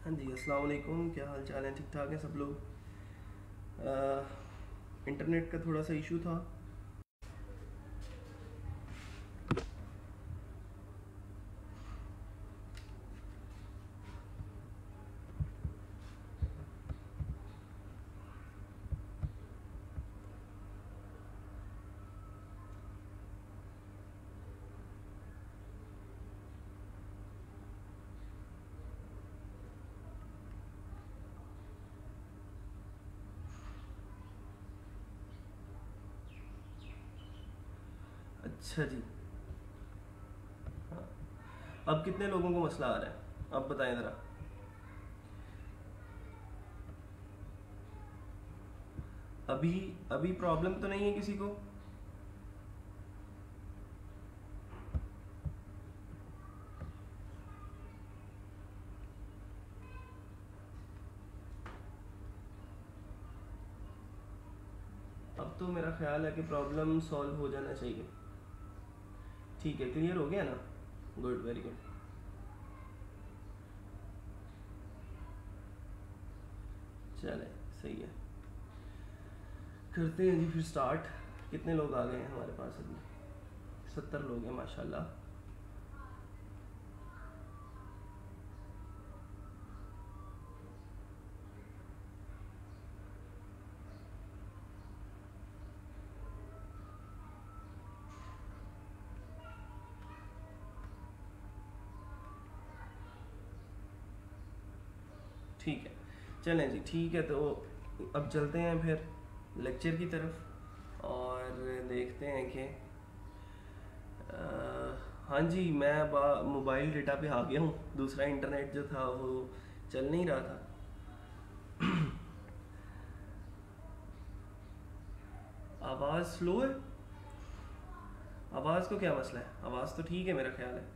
हाँ जी, अस्सलाम वालेकुम। क्या हाल चाल है? ठीक ठाक है सब लोग? इंटरनेट का थोड़ा सा इशू था। अच्छा जी। हाँ, अब कितने लोगों को मसला आ रहा है? अब बताएं ज़रा। अभी अभी प्रॉब्लम तो नहीं है किसी को? अब तो मेरा ख्याल है कि प्रॉब्लम सॉल्व हो जाना चाहिए। ठीक है, क्लियर हो गया ना? Good, very good. चले, सही है। करते हैं जी फिर स्टार्ट। कितने लोग आ गए हैं हमारे पास अभी? 70 लोग हैं माशाल्लाह। ठीक है, चलें जी, ठीक है। तो अब चलते हैं फिर लेक्चर की तरफ और देखते हैं कि हाँ जी, मैं मोबाइल डेटा पे आ गया हूँ। दूसरा इंटरनेट जो था वो चल नहीं रहा था। आवाज़ स्लो है? आवाज़ को क्या मसला है? आवाज़ तो ठीक है मेरा ख्याल है।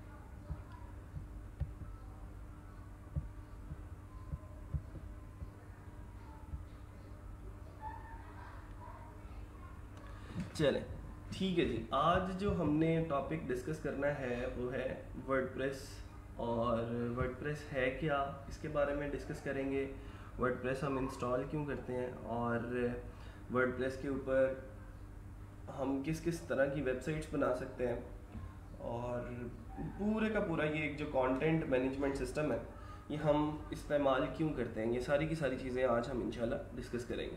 चलें, ठीक है जी। आज जो हमने टॉपिक डिस्कस करना है वो है वर्डप्रेस। और वर्डप्रेस है क्या, इसके बारे में डिस्कस करेंगे। वर्डप्रेस हम इंस्टॉल क्यों करते हैं और वर्डप्रेस के ऊपर हम किस किस तरह की वेबसाइट्स बना सकते हैं और पूरे का पूरा ये एक जो कंटेंट मैनेजमेंट सिस्टम है ये हम इस्तेमाल क्यों करते हैं, ये सारी की सारी चीज़ें आज हम इंशाल्लाह डिस्कस करेंगे।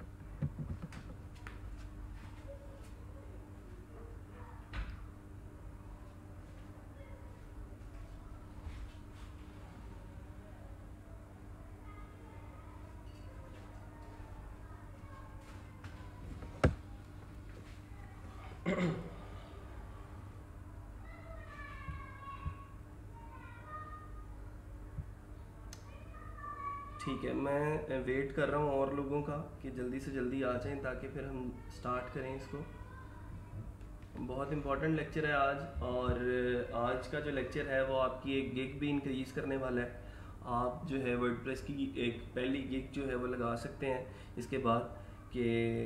ठीक है, मैं वेट कर रहा हूँ और लोगों का कि जल्दी से जल्दी आ जाएं ताकि फिर हम स्टार्ट करें इसको। बहुत इंपॉर्टेंट लेक्चर है आज। और आज का जो लेक्चर है वो आपकी एक गिग भी इंक्रीज करने वाला है। आप जो है वर्डप्रेस की एक पहली गिग जो है वो लगा सकते हैं इसके बाद कि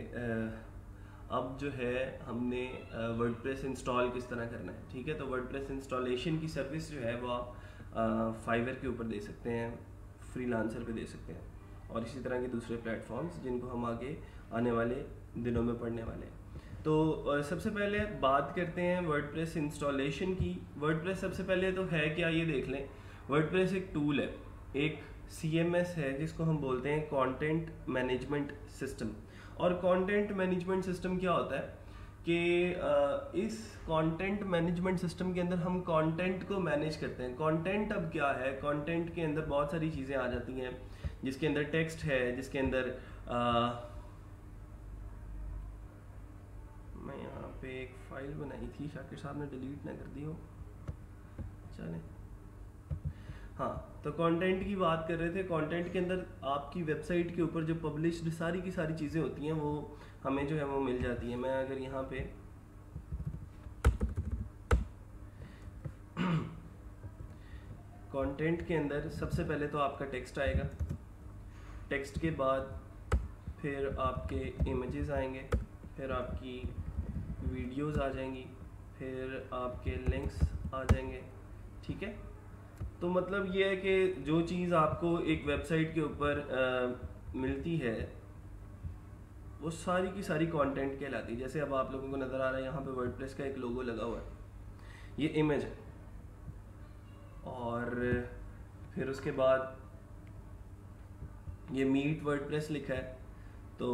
अब जो है हमने वर्डप्रेस इंस्टॉल किस तरह करना है। ठीक है, तो वर्डप्रेस इंस्टॉलेशन की सर्विस जो है वो आप फाइवर के ऊपर दे सकते हैं, फ्रीलांसर पे दे सकते हैं और इसी तरह के दूसरे प्लेटफॉर्म्स जिनको हम आगे आने वाले दिनों में पढ़ने वाले हैं। तो सबसे पहले बात करते हैं वर्डप्रेस इंस्टॉलेशन की। वर्डप्रेस सबसे पहले तो है क्या ये देख लें। वर्डप्रेस एक टूल है, एक CMS है जिसको हम बोलते हैं कंटेंट मैनेजमेंट सिस्टम। और कंटेंट मैनेजमेंट सिस्टम क्या होता है कि इस कंटेंट मैनेजमेंट सिस्टम के अंदर हम कंटेंट को मैनेज करते हैं। कंटेंट अब क्या है, कंटेंट के अंदर बहुत सारी चीज़ें आ जाती हैं जिसके अंदर टेक्स्ट है, जिसके अंदर मैं यहाँ पे एक फाइल बनाई थी, शाकिर साहब ने डिलीट ना कर दी हो। चलें, हाँ, तो कंटेंट की बात कर रहे थे। कंटेंट के अंदर आपकी वेबसाइट के ऊपर जो पब्लिश्ड सारी की सारी चीज़ें होती हैं वो हमें जो है वो मिल जाती हैं। मैं अगर यहाँ पे कंटेंट के अंदर सबसे पहले तो आपका टेक्स्ट आएगा, टेक्स्ट के बाद फिर आपके इमेजेस आएंगे, फिर आपकी वीडियोस आ जाएंगी, फिर आपके लिंक्स आ जाएंगे। ठीक है, तो मतलब ये है कि जो चीज़ आपको एक वेबसाइट के ऊपर मिलती है वो सारी की सारी कंटेंट कहलाती है। जैसे अब आप लोगों को नज़र आ रहा है यहाँ पे वर्डप्रेस का एक लोगो लगा हुआ है, ये इमेज है, और फिर उसके बाद ये मीट वर्डप्रेस लिखा है, तो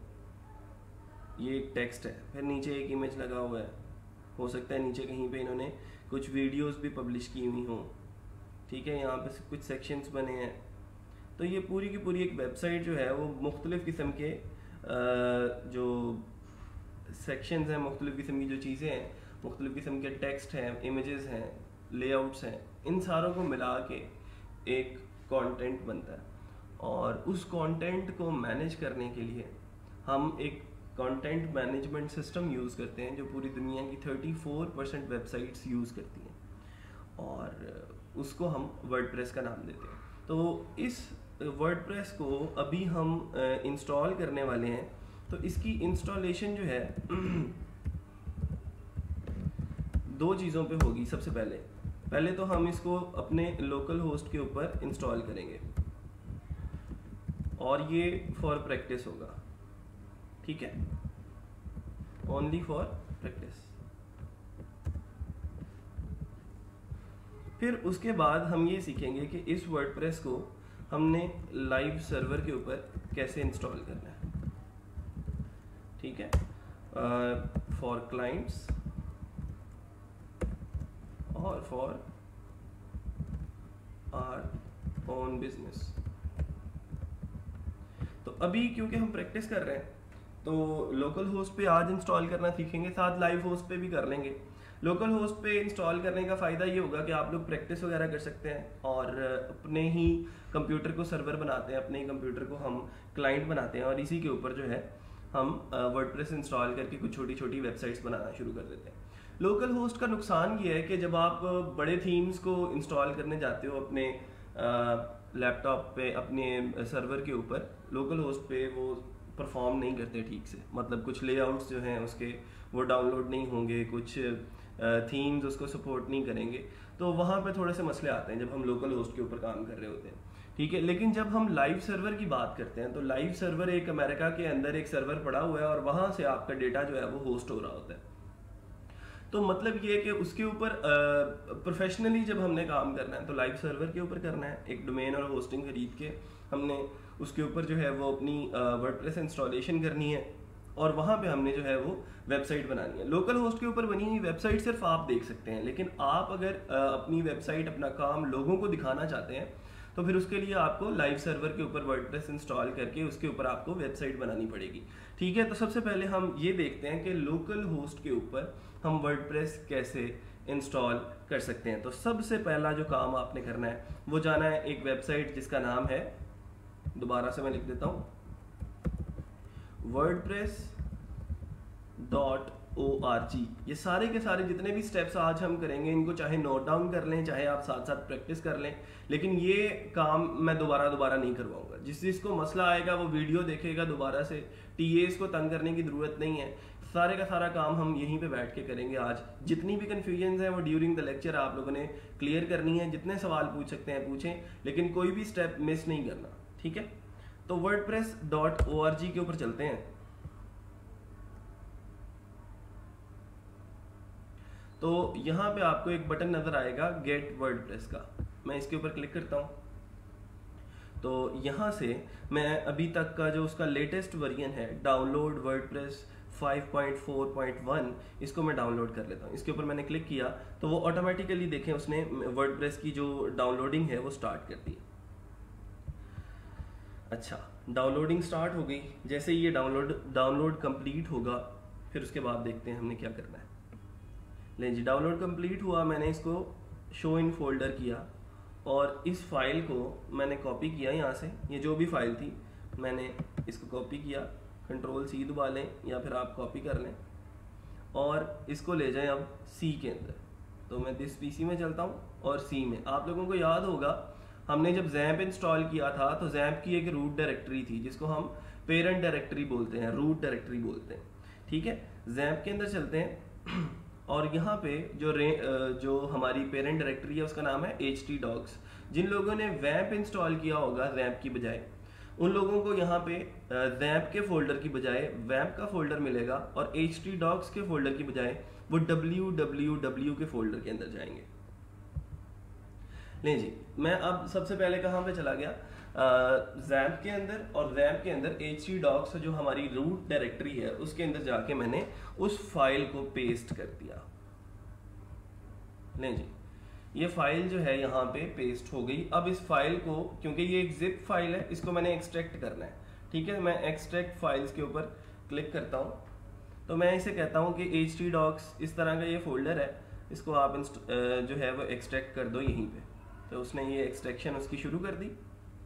ये एक टेक्स्ट है, फिर नीचे एक इमेज लगा हुआ है, हो सकता है नीचे कहीं पे इन्होंने कुछ वीडियोस भी पब्लिश की हुई हों, ठीक है, यहाँ पे कुछ सेक्शंस बने हैं। तो ये पूरी की पूरी एक वेबसाइट जो है वो मुख्तलिफ़ किस्म के जो सेक्शंस हैं, मुख्तलिफ़ किस्म की जो चीज़ें हैं, मुख्तलिफ़ किस्म के टेक्स्ट हैं, इमेजेस हैं, लेआउट्स हैं, इन सारों को मिला के एक कंटेंट बनता है। और उस कंटेंट को मैनेज करने के लिए हम एक कंटेंट मैनेजमेंट सिस्टम यूज़ करते हैं जो पूरी दुनिया की 34% वेबसाइट्स यूज़ करती हैं, और उसको हम वर्डप्रेस का नाम देते हैं। तो इस वर्डप्रेस को अभी हम इंस्टॉल करने वाले हैं। तो इसकी इंस्टॉलेशन जो है दो चीज़ों पे होगी। सबसे पहले तो हम इसको अपने लोकल होस्ट के ऊपर इंस्टॉल करेंगे, और ये फॉर प्रैक्टिस होगा, ठीक है, ओनली फॉर प्रैक्टिस। फिर उसके बाद हम ये सीखेंगे कि इस वर्डप्रेस को हमने लाइव सर्वर के ऊपर कैसे इंस्टॉल करना है, ठीक है, फॉर क्लाइंट्स और फॉर आवर ओन बिजनेस। तो अभी क्योंकि हम प्रैक्टिस कर रहे हैं तो लोकल होस्ट पे आज इंस्टॉल करना सीखेंगे, साथ लाइव होस्ट पे भी कर लेंगे। लोकल होस्ट पे इंस्टॉल करने का फ़ायदा ये होगा कि आप लोग प्रैक्टिस वगैरह कर सकते हैं, और अपने ही कंप्यूटर को सर्वर बनाते हैं, अपने ही कंप्यूटर को हम क्लाइंट बनाते हैं, और इसी के ऊपर जो है हम वर्डप्रेस इंस्टॉल करके कुछ छोटी छोटी वेबसाइट्स बनाना शुरू कर देते हैं। लोकल होस्ट का नुकसान ये है कि जब आप बड़े थीम्स को इंस्टॉल करने जाते हो अपने लैपटॉप पे, अपने सर्वर के ऊपर, लोकल होस्ट पे वो परफॉर्म नहीं करते ठीक से। मतलब कुछ लेआउट्स जो हैं उसके वो डाउनलोड नहीं होंगे, कुछ थीम्स उसको सपोर्ट नहीं करेंगे, तो वहाँ पे थोड़े से मसले आते हैं जब हम लोकल होस्ट के ऊपर काम कर रहे होते हैं, ठीक है। लेकिन जब हम लाइव सर्वर की बात करते हैं तो लाइव सर्वर एक अमेरिका के अंदर एक सर्वर पड़ा हुआ है, और वहाँ से आपका डेटा जो है वो होस्ट हो रहा होता है। तो मतलब ये है कि उसके ऊपर प्रोफेशनली जब हमने काम करना है तो लाइव सर्वर के ऊपर करना है, एक डोमेन और होस्टिंग खरीद के हमने उसके ऊपर जो है वो अपनी वर्डप्रेस इंस्टॉलेशन करनी है, और वहाँ पे हमने जो है वो वेबसाइट बनानी है। लोकल होस्ट के ऊपर बनी हुई वेबसाइट सिर्फ आप देख सकते हैं, लेकिन आप अगर अपनी वेबसाइट, अपना काम लोगों को दिखाना चाहते हैं तो फिर उसके लिए आपको लाइव सर्वर के ऊपर वर्डप्रेस इंस्टॉल करके उसके ऊपर आपको वेबसाइट बनानी पड़ेगी, ठीक है। तो सबसे पहले हम ये देखते हैं कि लोकल होस्ट के ऊपर हम वर्डप्रेस कैसे इंस्टॉल कर सकते हैं। तो सबसे पहला जो काम आपने करना है वो जाना है एक वेबसाइट जिसका नाम है, दोबारा से मैं लिख देता हूँ, wordpress.org। ये सारे के सारे जितने भी स्टेप्स आज हम करेंगे इनको चाहे नोट डाउन कर लें, चाहे आप साथ साथ प्रैक्टिस कर लें, लेकिन ये काम मैं दोबारा नहीं करवाऊंगा। जिसको मसला आएगा वो वीडियो देखेगा दोबारा से, टीएस को तंग करने की जरूरत नहीं है। सारे का सारा काम हम यहीं पे बैठ के करेंगे आज। जितनी भी कन्फ्यूजन है वो ड्यूरिंग द लेक्चर आप लोगों ने क्लियर करनी है। जितने सवाल पूछ सकते हैं पूछें, लेकिन कोई भी स्टेप मिस नहीं करना, ठीक है। तो wordpress.org के ऊपर चलते हैं। तो यहाँ पे आपको एक बटन नजर आएगा गेट वर्डप्रेस का, मैं इसके ऊपर क्लिक करता हूँ। तो यहाँ से मैं अभी तक का जो उसका लेटेस्ट वर्जन है, डाउनलोड वर्डप्रेस 5.4.1, इसको मैं डाउनलोड कर लेता हूँ। इसके ऊपर मैंने क्लिक किया तो वो ऑटोमेटिकली देखें उसने वर्डप्रेस की जो डाउनलोडिंग है वो स्टार्ट कर दी। अच्छा, डाउनलोडिंग स्टार्ट हो गई। जैसे ये डाउनलोड कंप्लीट होगा फिर उसके बाद देखते हैं हमने क्या करना है। लें जी, डाउनलोड कंप्लीट हुआ, मैंने इसको शो इन फोल्डर किया और इस फाइल को मैंने कॉपी किया यहाँ से। ये जो भी फाइल थी मैंने इसको कॉपी किया, Ctrl+C दबा लें या फिर आप कॉपी कर लें और इसको ले जाएं अब सी के अंदर। तो मैं दिस पीसी में चलता हूँ और सी में, आप लोगों को याद होगा हमने जब जैम्प इंस्टॉल किया था तो जैम्प की एक रूट डायरेक्टरी थी जिसको हम पेरेंट डायरेक्टरी बोलते हैं, रूट डायरेक्टरी बोलते हैं, ठीक है। जैम्प के अंदर चलते हैं और यहाँ पे जो हमारी पेरेंट डायरेक्टरी है उसका नाम है htdocs। जिन लोगों ने वैम्प इंस्टॉल किया होगा रैम्प की बजाय, उन लोगों को यहाँ पे रैम्प के फोल्डर की बजाय वैम्प का फोल्डर मिलेगा, और htdocs के फोल्डर की बजाय वो www के फोल्डर के अंदर जाएंगे। नहीं जी, मैं अब सबसे पहले कहाँ पे चला गया, रैम्प के अंदर, और रैम्प के अंदर htdocs जो हमारी रूट डायरेक्टरी है उसके अंदर जाके मैंने उस फाइल को पेस्ट कर दिया। नहीं जी, ये फाइल जो है यहाँ पे पेस्ट हो गई। अब इस फाइल को, क्योंकि ये एक जिप फाइल है, इसको मैंने एक्सट्रैक्ट करना है। ठीक है, मैं एक्सट्रैक्ट फाइल्स के ऊपर क्लिक करता हूँ, तो मैं इसे कहता हूँ कि htdocs इस तरह का ये फोल्डर है, इसको आप जो है वो एक्सट्रैक्ट कर दो यहीं पे। तो उसने ये एक्सट्रैक्शन उसकी शुरू कर दी।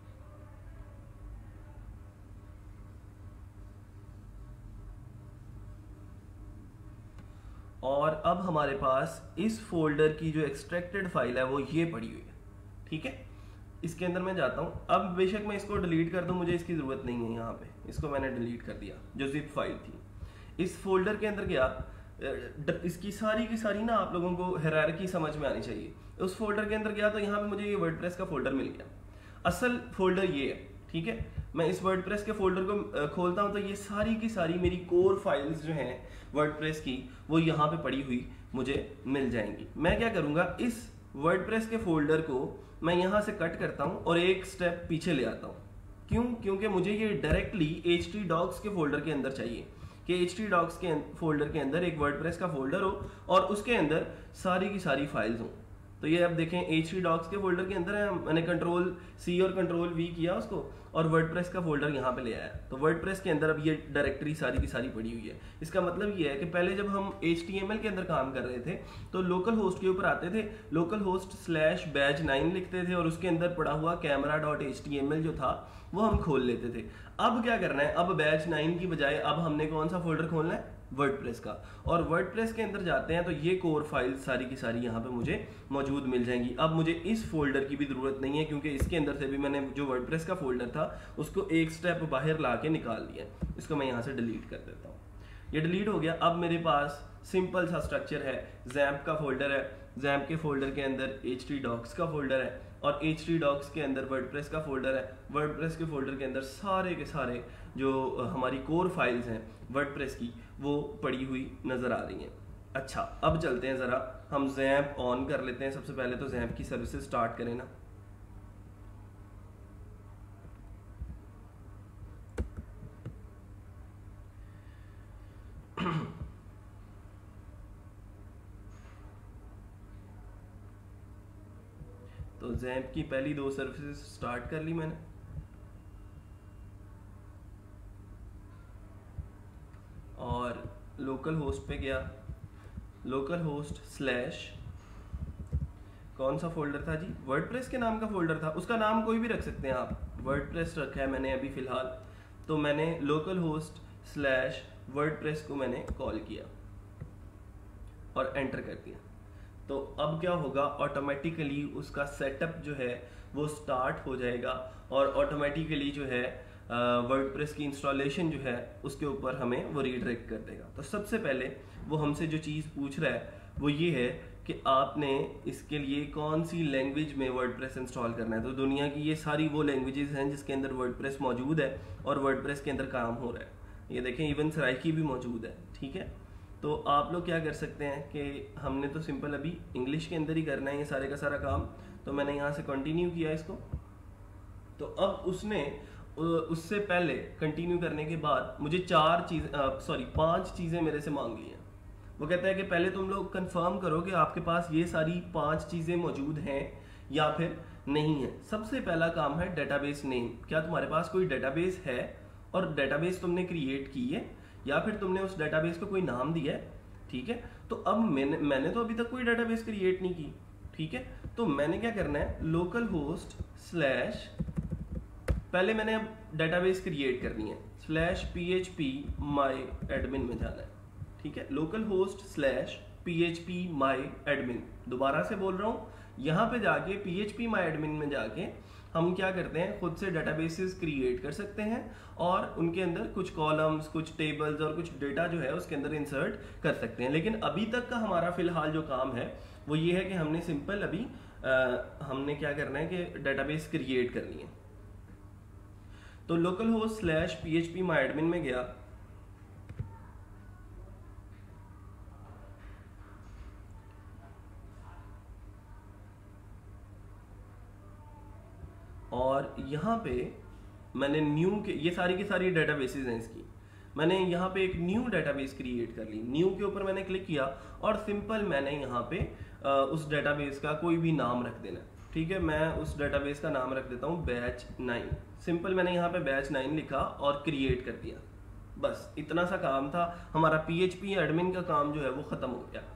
और अब हमारे पास इस फोल्डर की जो एक्सट्रैक्टेड फाइल है वो ये पड़ी हुई है। ठीक है, इसके अंदर मैं जाता हूँ। अब बेशक मैं इसको डिलीट कर दूं, मुझे इसकी ज़रूरत नहीं है। यहाँ पे इसको मैंने डिलीट कर दिया, जो जिप फाइल थी। इस फोल्डर के अंदर गया, इसकी सारी की सारी ना आप लोगों को हायरार्की समझ में आनी चाहिए। उस फोल्डर के अंदर गया तो यहाँ पे मुझे ये वर्डप्रेस का फोल्डर मिल गया। असल फोल्डर ये है। ठीक है, मैं इस वर्डप्रेस के फोल्डर को खोलता हूँ तो ये सारी की सारी मेरी कोर फाइल्स जो हैं वर्डप्रेस की, वो यहाँ पे पड़ी हुई मुझे मिल जाएंगी। मैं क्या करूँगा, इस वर्डप्रेस के फोल्डर को मैं यहाँ से कट करता हूँ और एक स्टेप पीछे ले आता हूँ। क्यों? क्योंकि मुझे ये डायरेक्टली htdocs के फोल्डर के अंदर चाहिए, कि htdocs के फोल्डर के अंदर एक वर्डप्रेस का फोल्डर हो और उसके अंदर सारी की सारी फाइल्स हों। तो ये अब देखें htdocs के फोल्डर के अंदर है, मैंने Ctrl+C और Ctrl+V किया उसको, और वर्डप्रेस का फोल्डर यहाँ पे ले आया। तो वर्डप्रेस के अंदर अब ये डायरेक्टरी सारी की सारी पड़ी हुई है। इसका मतलब ये है कि पहले जब हम HTML के अंदर काम कर रहे थे तो लोकल होस्ट के ऊपर आते थे, लोकल होस्ट /badge9 लिखते थे और उसके अंदर पड़ा हुआ camera.html जो था वो हम खोल लेते थे। अब क्या करना है, अब badge9 की बजाय अब हमने कौन सा फोल्डर खोलना है, वर्डप्रेस का। और वर्डप्रेस के अंदर जाते हैं तो ये कोर फाइल सारी की सारी यहाँ पे मुझे मौजूद मिल जाएंगी। अब मुझे इस फोल्डर की भी जरूरत नहीं है, क्योंकि इसके अंदर से भी मैंने जो वर्डप्रेस का फोल्डर था उसको एक स्टेप बाहर ला के निकाल दिया। इसको मैं यहाँ से डिलीट कर देता हूँ। ये डिलीट हो गया। अब मेरे पास सिंपल सा स्ट्रक्चर है, ज़ैम्प का फोल्डर है, ज़ैम्प के फोल्डर के अंदर htdocs का फोल्डर है, और htdocs के अंदर वर्डप्रेस का फोल्डर है। वर्डप्रेस के फोल्डर के अंदर सारे के सारे जो हमारी कोर फाइल्स हैं वर्डप्रेस की वो पड़ी हुई नज़र आ रही हैं। अच्छा, अब चलते हैं ज़रा हम ज़ैम्प ऑन कर लेते हैं। सबसे पहले तो ज़ैम्प की सर्विसेज स्टार्ट करें ना। तो ज़ैम्प की पहली 2 सर्विसेज स्टार्ट कर ली मैंने, और लोकल होस्ट पे गया। लोकल होस्ट / कौन सा फोल्डर था जी, वर्डप्रेस के नाम का फोल्डर था। उसका नाम कोई भी रख सकते हैं आप, वर्डप्रेस रखा है मैंने अभी फ़िलहाल। तो मैंने लोकल होस्ट / वर्डप्रेस को मैंने कॉल किया और एंटर कर दिया। तो अब क्या होगा, ऑटोमेटिकली उसका सेटअप जो है वो स्टार्ट हो जाएगा, और ऑटोमेटिकली जो है वर्डप्रेस की इंस्टॉलेशन जो है उसके ऊपर हमें वो रीडायरेक्ट कर देगा। तो सबसे पहले वो हमसे जो चीज़ पूछ रहा है वो ये है कि आपने इसके लिए कौन सी लैंग्वेज में वर्डप्रेस इंस्टॉल करना है। तो दुनिया की ये सारी वो लैंग्वेजेस हैं जिसके अंदर वर्डप्रेस मौजूद है और वर्डप्रेस के अंदर काम हो रहा है। ये देखें, इवन सराइकी भी मौजूद है। ठीक है, तो आप लोग क्या कर सकते हैं कि हमने तो सिंपल अभी इंग्लिश के अंदर ही करना है ये सारे का सारा काम। तो मैंने यहाँ से कंटिन्यू किया इसको। तो अब उससे पहले कंटिन्यू करने के बाद मुझे 5 चीज़ें मेरे से मांग ली हैं। वो कहता है कि पहले तुम लोग कंफर्म करो कि आपके पास ये सारी 5 चीज़ें मौजूद हैं या फिर नहीं है। सबसे पहला काम है डेटाबेस नेम। क्या तुम्हारे पास कोई डेटाबेस है और डेटाबेस तुमने क्रिएट की है, या फिर तुमने उस डेटाबेस को कोई नाम दिया है। ठीक है, तो अब मैंने तो अभी तक कोई डेटाबेस क्रिएट नहीं की। ठीक है, तो मैंने क्या करना है, लोकल होस्ट पहले मैंने अब डेटाबेस क्रिएट करनी है, /phpMyAdmin में जाना है। ठीक है, लोकल होस्ट /phpMyAdmin, दोबारा से बोल रहा हूँ, यहाँ पे जाके phpMyAdmin में जाके हम क्या करते हैं, खुद से डेटाबेसेस क्रिएट कर सकते हैं और उनके अंदर कुछ कॉलम्स, कुछ टेबल्स और कुछ डेटा जो है उसके अंदर इंसर्ट कर सकते हैं। लेकिन अभी तक का हमारा फिलहाल जो काम है वो ये है कि हमने सिंपल अभी हमने क्या करना है कि डेटाबेस क्रिएट करनी है। तो लोकल होस्ट /php myadmin में गया, और यहाँ पे मैंने न्यू के, ये सारी की सारी डेटाबेसेस हैं इसकी, मैंने यहाँ पे एक न्यू डेटाबेस क्रिएट कर ली। न्यू के ऊपर मैंने क्लिक किया और सिंपल मैंने यहाँ पे उस डेटाबेस का कोई भी नाम रख देना। ठीक है, मैं उस डेटाबेस का नाम रख देता हूँ बैच 9। सिंपल मैंने यहाँ पे बैच 9 लिखा और क्रिएट कर दिया। बस इतना सा काम था, हमारा PHP एडमिन का काम जो है वो खत्म हो गया।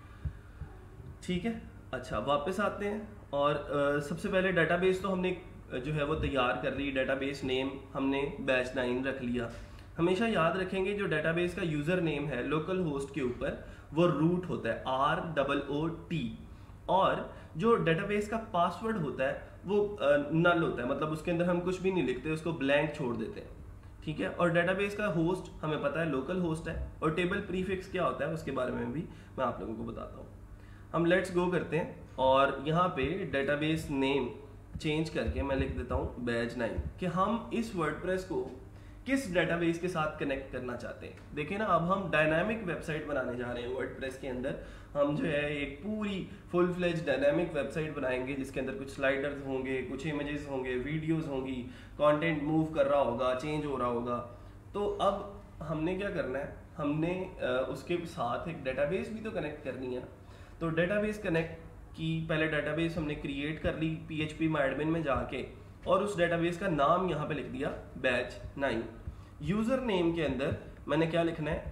ठीक है, अच्छा वापस आते हैं और सबसे पहले डेटाबेस तो हमने जो है वो तैयार कर ली। डेटाबेस नेम हमने बैच 9 रख लिया। हमेशा याद रखेंगे जो डेटाबेस का यूजर नेम है लोकल होस्ट के ऊपर वो रूट होता है, ROOT, और जो डेटाबेस का पासवर्ड होता है वो नल होता है, मतलब उसके अंदर हम कुछ भी नहीं लिखते, उसको ब्लैंक छोड़ देते हैं। ठीक है, और डेटाबेस का होस्ट हमें पता है लोकल होस्ट है, और टेबल प्रीफिक्स क्या होता है उसके बारे में भी मैं आप लोगों को बताता हूँ। हम लेट्स गो करते हैं और यहाँ पे डेटाबेस नेम चेंज करके मैं लिख देता हूँ बैच 9 कि हम इस वर्डप्रेस को किस डेटाबेस के साथ कनेक्ट करना चाहते हैं। देखिए ना, अब हम डायनामिक वेबसाइट बनाने जा रहे हैं वर्डप्रेस के अंदर। हम जो है एक पूरी फुल फ्लेज डायनामिक वेबसाइट बनाएंगे जिसके अंदर कुछ स्लाइडर्स होंगे, कुछ इमेजेस होंगे, वीडियोस होंगी, कंटेंट मूव कर रहा होगा, चेंज हो रहा होगा। तो अब हमने क्या करना है, हमने उसके साथ एक डेटाबेस भी तो कनेक्ट करनी है। तो डेटाबेस कनेक्ट की पहले डेटाबेस हमने क्रिएट कर ली PHP myadmin में जाके, और उस डेटाबेस का नाम यहाँ पे लिख दिया बैच 9। यूजर नेम के अंदर मैंने क्या लिखना है,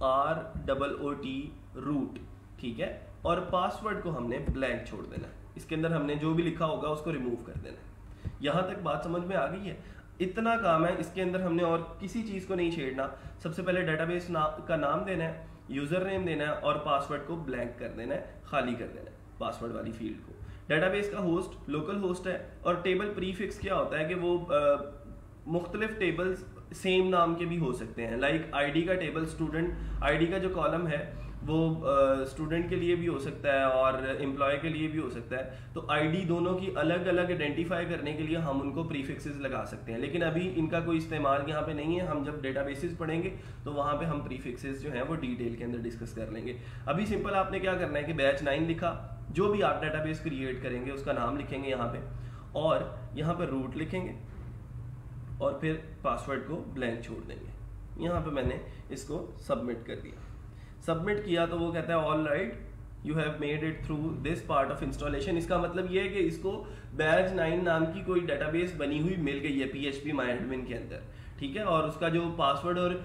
ROOT रूट। ठीक है, और पासवर्ड को हमने ब्लैंक छोड़ देना है। इसके अंदर हमने जो भी लिखा होगा उसको रिमूव कर देना है। यहाँ तक बात समझ में आ गई है? इतना काम है, इसके अंदर हमने और किसी चीज को नहीं छेड़ना। सबसे पहले डेटाबेस का नाम देना है, यूजर नेम देना है और पासवर्ड को ब्लैंक कर देना है, खाली कर देना है पासवर्ड वाली फील्ड को। डेटाबेस का होस्ट लोकल होस्ट है, और टेबल प्रीफिक्स क्या होता है कि वो मुख्तलिफ टेबल्स सेम नाम के भी हो सकते हैं। लाइक आईडी का टेबल, स्टूडेंट आईडी का जो कॉलम है वो स्टूडेंट के लिए भी हो सकता है और एम्प्लॉय के लिए भी हो सकता है। तो आईडी दोनों की अलग अलग आइडेंटिफाई करने के लिए हम उनको प्रीफिक्सेस लगा सकते हैं, लेकिन अभी इनका कोई इस्तेमाल यहाँ पे नहीं है। हम जब डेटाबेसेस पढ़ेंगे तो वहाँ पे हम प्रीफिक्सेस जो है वो डिटेल के अंदर डिस्कस कर लेंगे। अभी सिंपल आपने क्या करना है कि बैच 9 लिखा, जो भी आप डेटाबेस क्रिएट करेंगे उसका नाम लिखेंगे यहाँ पे, और यहाँ पे रूट लिखेंगे और फिर पासवर्ड को ब्लैंक छोड़ देंगे। यहाँ पे मैंने इसको सबमिट कर दिया। सबमिट किया तो वो कहता है all right, you have made it through this part of installation. इसका मतलब ये है कि इसको बैच 9 नाम की कोई डेटाबेस बनी हुई मिल गई है PHP myadmin के अंदर। ठीक है, और उसका जो पासवर्ड और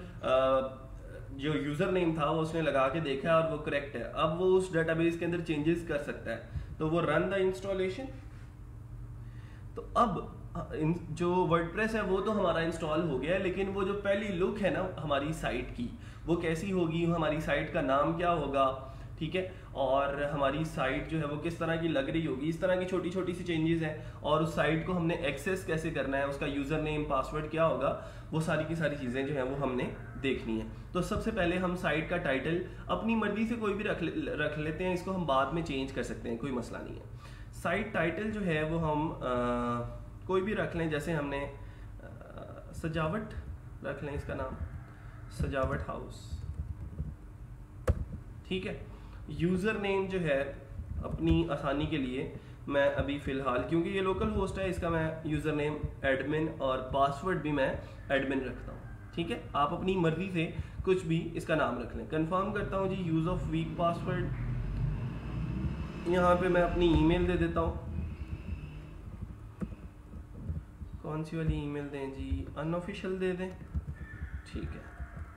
जो यूजर नेम था वो उसने लगा के देखा और वो करेक्ट है। अब वो उस डेटाबेस के अंदर चेंजेस कर सकता है, तो वो रन द इंस्टॉलेशन। तो अब जो वर्डप्रेस है वो तो हमारा इंस्टॉल हो गया है, लेकिन वो जो पहली लुक है ना हमारी साइट की, वो कैसी होगी, हमारी साइट का नाम क्या होगा, ठीक है, और हमारी साइट जो है वो किस तरह की लग रही होगी, इस तरह की छोटी छोटी सी चेंजेस हैं। और उस साइट को हमने एक्सेस कैसे करना है, उसका यूजर नेम पासवर्ड क्या होगा, वो सारी की सारी चीजें जो है वो हमने देखनी है। तो सबसे पहले हम साइट का टाइटल अपनी मर्जी से कोई भी रख लेते हैं, इसको हम बाद में चेंज कर सकते हैं, कोई मसला नहीं है। साइट टाइटल जो है वो हम कोई भी रख लें, जैसे हमने सजावट रख लें, इसका नाम सजावट हाउस। ठीक है, यूजर नेम जो है अपनी आसानी के लिए मैं अभी फिलहाल, क्योंकि ये लोकल होस्ट है, इसका मैं यूजर नेम एडमिन और पासवर्ड भी मैं एडमिन रखता हूँ। ठीक है, आप अपनी मर्जी से कुछ भी इसका नाम रख लें। कंफर्म करता हूँ जी, यूज ऑफ वीक पासवर्ड। यहाँ पे मैं अपनी ईमेल दे देता हूँ। कौन सी वाली ईमेल दें जी, अनऑफिशियल दे दें, ठीक है,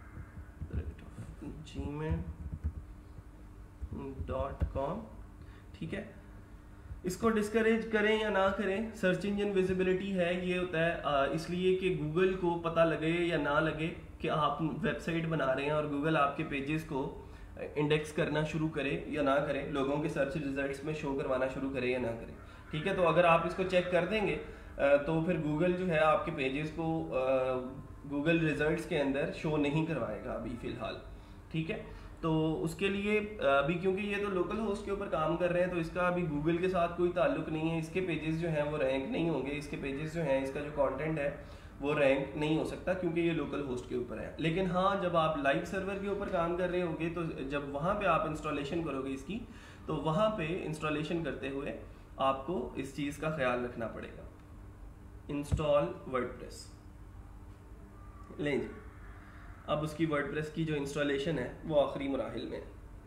gmail.com। ठीक है, इसको डिस्करेज करें या ना करें, सर्च इंजन विजिबिलिटी है, ये होता है इसलिए कि गूगल को पता लगे या ना लगे कि आप वेबसाइट बना रहे हैं और गूगल आपके पेजेस को इंडेक्स करना शुरू करे या ना करे, लोगों के सर्च रिजल्ट्स में शो करवाना शुरू करे या ना करे। ठीक है, तो अगर आप इसको चेक कर देंगे तो फिर गूगल जो है आपके पेजेस को गूगल रिजल्ट्स के अंदर शो नहीं करवाएगा अभी फ़िलहाल, ठीक है। तो उसके लिए अभी क्योंकि ये तो लोकल होस्ट के ऊपर काम कर रहे हैं, तो इसका अभी गूगल के साथ कोई ताल्लुक नहीं है। इसके पेजेस जो हैं वो रैंक नहीं होंगे, इसके पेजेस जो हैं, इसका जो कंटेंट है वो रैंक नहीं हो सकता, क्योंकि ये लोकल होस्ट के ऊपर है। लेकिन हाँ, जब आप लाइव सर्वर के ऊपर काम कर रहे होंगे, तो जब वहाँ पे आप इंस्टॉलेशन करोगे इसकी, तो वहाँ पे इंस्टॉलेशन करते हुए आपको इस चीज़ का ख्याल रखना पड़ेगा। इंस्टॉल वर्डप्रेस, लें जी। अब उसकी वर्डप्रेस की जो इंस्टॉलेशन है वो आखिरी मराहिल में है।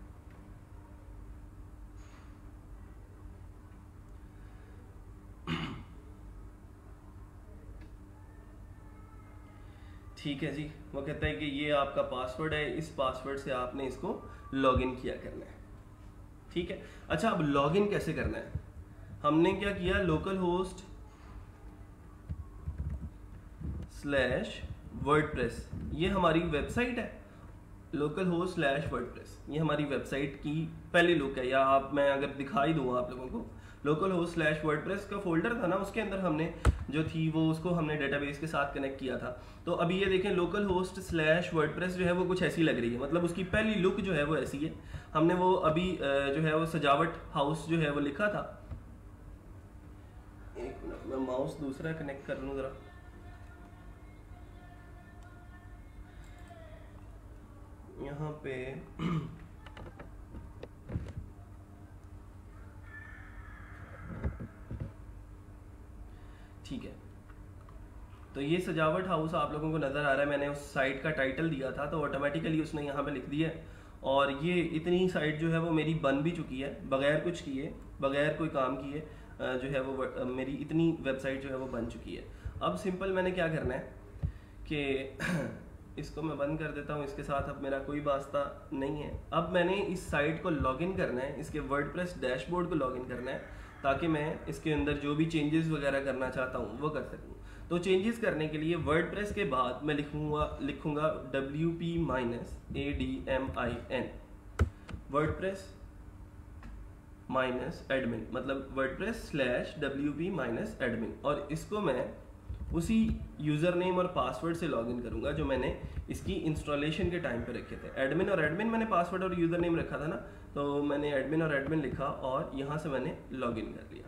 ठीक है जी, वो कहता है कि ये आपका पासवर्ड है, इस पासवर्ड से आपने इसको लॉगिन किया करना है, ठीक है। अच्छा, अब लॉगिन कैसे करना है? हमने क्या किया, लोकल होस्ट स्लैश वर्डप्रेस, ये हमारी वेबसाइट है। लोकल होस्ट स्लैश वर्डप्रेस ये हमारी वेबसाइट की पहली लुक है, या आप मैं अगर दिखाई दूँ आप लोगों को, लोकल होस्ट स्लैश वर्डप्रेस का फोल्डर था ना, उसके अंदर हमने जो थी वो उसको हमने डेटाबेस के साथ कनेक्ट किया था। तो अभी ये देखें, लोकल होस्ट स्लैश वर्डप्रेस जो है वो कुछ ऐसी लग रही है, मतलब उसकी पहली लुक जो है वो ऐसी है। हमने वो अभी जो है वो सजावट हाउस जो है वो लिखा था। एक मिनट, मैं माउस दूसरा कनेक्ट कर लूँ ज़रा। यहाँ पे ठीक है, तो ये सजावट हाउस आप लोगों को नज़र आ रहा है। मैंने उस साइट का टाइटल दिया था, तो ऑटोमेटिकली उसने यहाँ पे लिख दिया है। और ये इतनी साइट जो है वो मेरी बन भी चुकी है, बगैर कुछ किए, बगैर कोई काम किए जो है वो मेरी इतनी वेबसाइट जो है वो बन चुकी है। अब सिंपल मैंने क्या करना है कि इसको मैं बंद कर देता हूँ, इसके साथ अब मेरा कोई वास्ता नहीं है। अब मैंने इस साइट को लॉगिन करना है, इसके वर्डप्रेस डैशबोर्ड को लॉगिन करना है, ताकि मैं इसके अंदर जो भी चेंजेस वगैरह करना चाहता हूँ वो कर सकूँ। तो चेंजेस करने के लिए वर्डप्रेस के बाद मैं लिखूंगा WP-ADMIN, वर्डप्रेस -admin, मतलब वर्डप्रेस स्लैश WP-admin, और इसको मैं उसी यूज़र नेम और पासवर्ड से लॉगिन करूंगा जो मैंने इसकी इंस्टॉलेशन के टाइम पे रखे थे। एडमिन और एडमिन मैंने पासवर्ड और यूज़र नेम रखा था ना, तो मैंने एडमिन और एडमिन लिखा और यहाँ से मैंने लॉगिन कर लिया।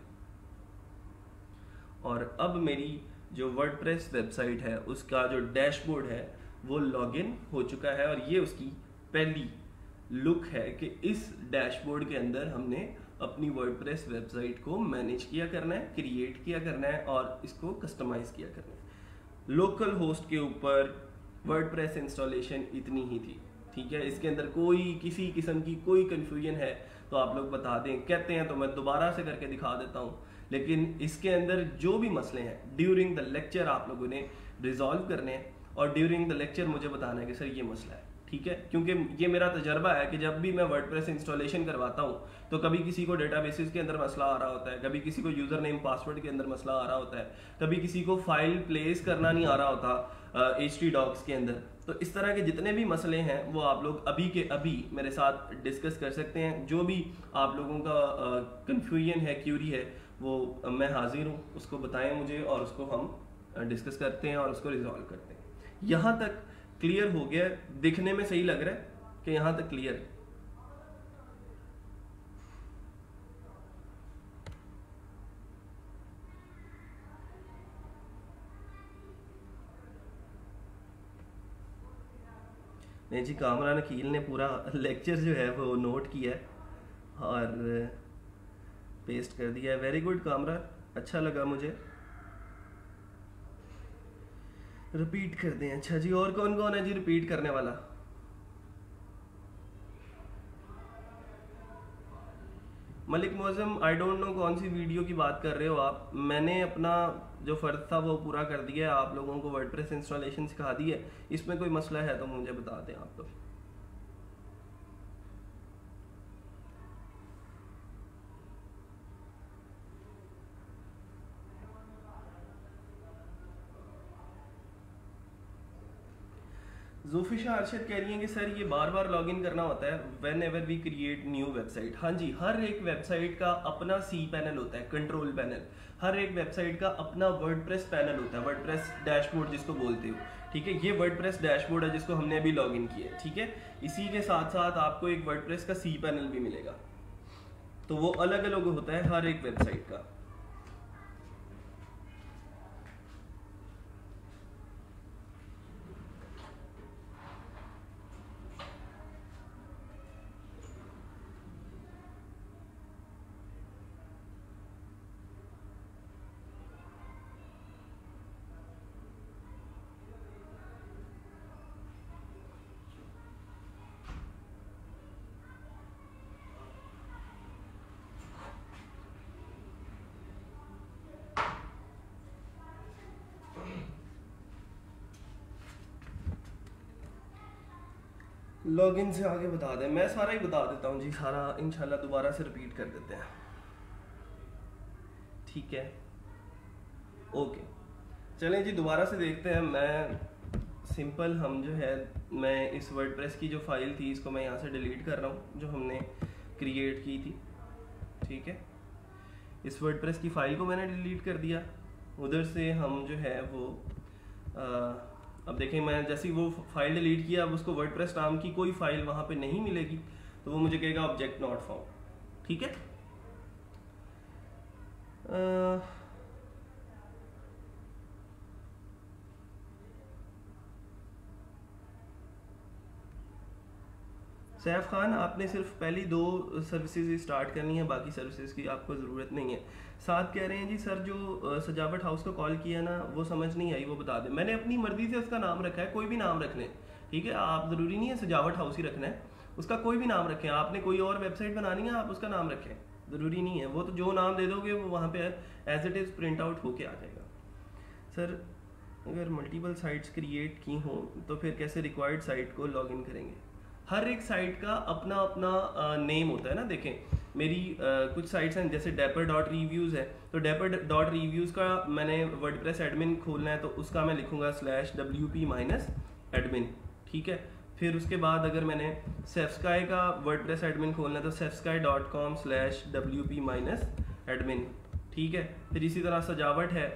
और अब मेरी जो वर्डप्रेस वेबसाइट है उसका जो डैशबोर्ड है वो लॉगिन हो चुका है, और ये उसकी पहली लुक है कि इस डैशबोर्ड के अंदर हमने अपनी वर्डप्रेस वेबसाइट को मैनेज किया करना है, क्रिएट किया करना है और इसको कस्टमाइज किया करना है। लोकल होस्ट के ऊपर वर्डप्रेस इंस्टॉलेशन इतनी ही थी, ठीक है। इसके अंदर कोई किसी किस्म की कोई कन्फ्यूजन है तो आप लोग बता दें, कहते हैं तो मैं दोबारा से करके दिखा देता हूँ। लेकिन इसके अंदर जो भी मसले हैं ड्यूरिंग द लेक्चर आप लोगों ने रिजॉल्व करने हैं, और ड्यूरिंग द लेक्चर मुझे बताना है कि सर ये मसला है, ठीक है। क्योंकि ये मेरा तजर्बा है कि जब भी मैं वर्डप्रेस इंस्टॉलेशन करवाता हूँ तो कभी किसी को डेटाबेसेस के अंदर मसला आ रहा होता है, कभी किसी को यूज़र नेम पासवर्ड के अंदर मसला आ रहा होता है, कभी किसी को फाइल प्लेस करना नहीं आ रहा होता HT-Docs के अंदर। तो इस तरह के जितने भी मसले हैं वो आप लोग अभी के अभी मेरे साथ डिस्कस कर सकते हैं। जो भी आप लोगों का कन्फ्यूजन है, क्यूरी है, वो मैं हाजिर हूँ, उसको बताएं मुझे और उसको हम डिस्कस करते हैं और उसको रिजॉल्व करते हैं। यहाँ तक क्लियर हो गया? दिखने में सही लग रहा है कि यहाँ तक क्लियर है? नहीं जी, कामरान अकील ने पूरा लेक्चर जो है वो नोट किया है और पेस्ट कर दिया है। वेरी गुड कामरान, अच्छा लगा मुझे। रिपीट कर दें? अच्छा जी, और कौन कौन है जी रिपीट करने वाला? Malik Mauzam, I don't know कौन सी वीडियो की बात कर रहे हो आप। मैंने अपना जो फ़र्ज था वो पूरा कर दिया है, आप लोगों को वर्डप्रेस इंस्टॉलेशन सिखा दी है। इसमें कोई मसला है तो मुझे बता दें आप लोग। जोफिशा अरशद कह रही हैं कि सर ये बार बार लॉगिन करना होता है whenever we create new website. हाँ जी, हर एक वेबसाइट का अपना सी पैनल होता है, कंट्रोल पैनल। हर एक वेबसाइट का अपना वर्डप्रेस पैनल होता है, वर्डप्रेस डैशबोर्ड जिसको बोलते हो, ठीक है। ये वर्डप्रेस डैशबोर्ड है जिसको हमने अभी लॉगिन किया है, ठीक है। इसी के साथ साथ आपको एक वर्डप्रेस का सी पैनल भी मिलेगा, तो वो अलग अलग होता है हर एक वेबसाइट का। लॉगिन से आगे बता दें, मैं सारा ही बता देता हूँ जी, सारा इंशाल्लाह दोबारा से रिपीट कर देते हैं, ठीक है। ओके, चलें जी दोबारा से देखते हैं। मैं सिंपल हम जो है, मैं इस वर्डप्रेस की जो फाइल थी इसको मैं यहाँ से डिलीट कर रहा हूँ जो हमने क्रिएट की थी, ठीक है। इस वर्डप्रेस की फाइल को मैंने डिलीट कर दिया। उधर से हम जो है वो अब देखें, मैं जैसे ही वो फाइल डिलीट किया, अब उसको वर्डप्रेस नाम की कोई फाइल वहाँ पे नहीं मिलेगी, तो वो मुझे कहेगा ऑब्जेक्ट नॉट फाउंड, ठीक है। सैफ खान, आपने सिर्फ पहली 2 सर्विसेज स्टार्ट करनी है, बाकी सर्विसेज की आपको ज़रूरत नहीं है। साथ कह रहे हैं जी सर जो सजावट हाउस को कॉल किया ना वो समझ नहीं आई, वो बता दें। मैंने अपनी मर्जी से उसका नाम रखा है, कोई भी नाम रख लें, ठीक है। आप ज़रूरी नहीं है सजावट हाउस ही रखना है, उसका कोई भी नाम रखें। आपने कोई और वेबसाइट बनानी है, आप उसका नाम रखें, ज़रूरी नहीं है। वो तो जो नाम दे दोगे वो वहाँ पे as it is print out होके आ जाएगा। सर अगर मल्टीपल साइट्स क्रिएट की हों तो फिर कैसे रिक्वायर्ड साइट को लॉगिन करेंगे? हर एक साइट का अपना अपना नेम होता है ना। देखें मेरी कुछ साइट्स हैं जैसे dapper.reviews है, तो dapper.reviews का मैंने वर्डप्रेस एडमिन खोलना है तो उसका मैं लिखूंगा /wp-admin, ठीक है। फिर उसके बाद अगर मैंने Safsky का वर्डप्रेस एडमिन खोलना है तो safsky.com/wp-admin, ठीक है। फिर इसी तरह सजावट है,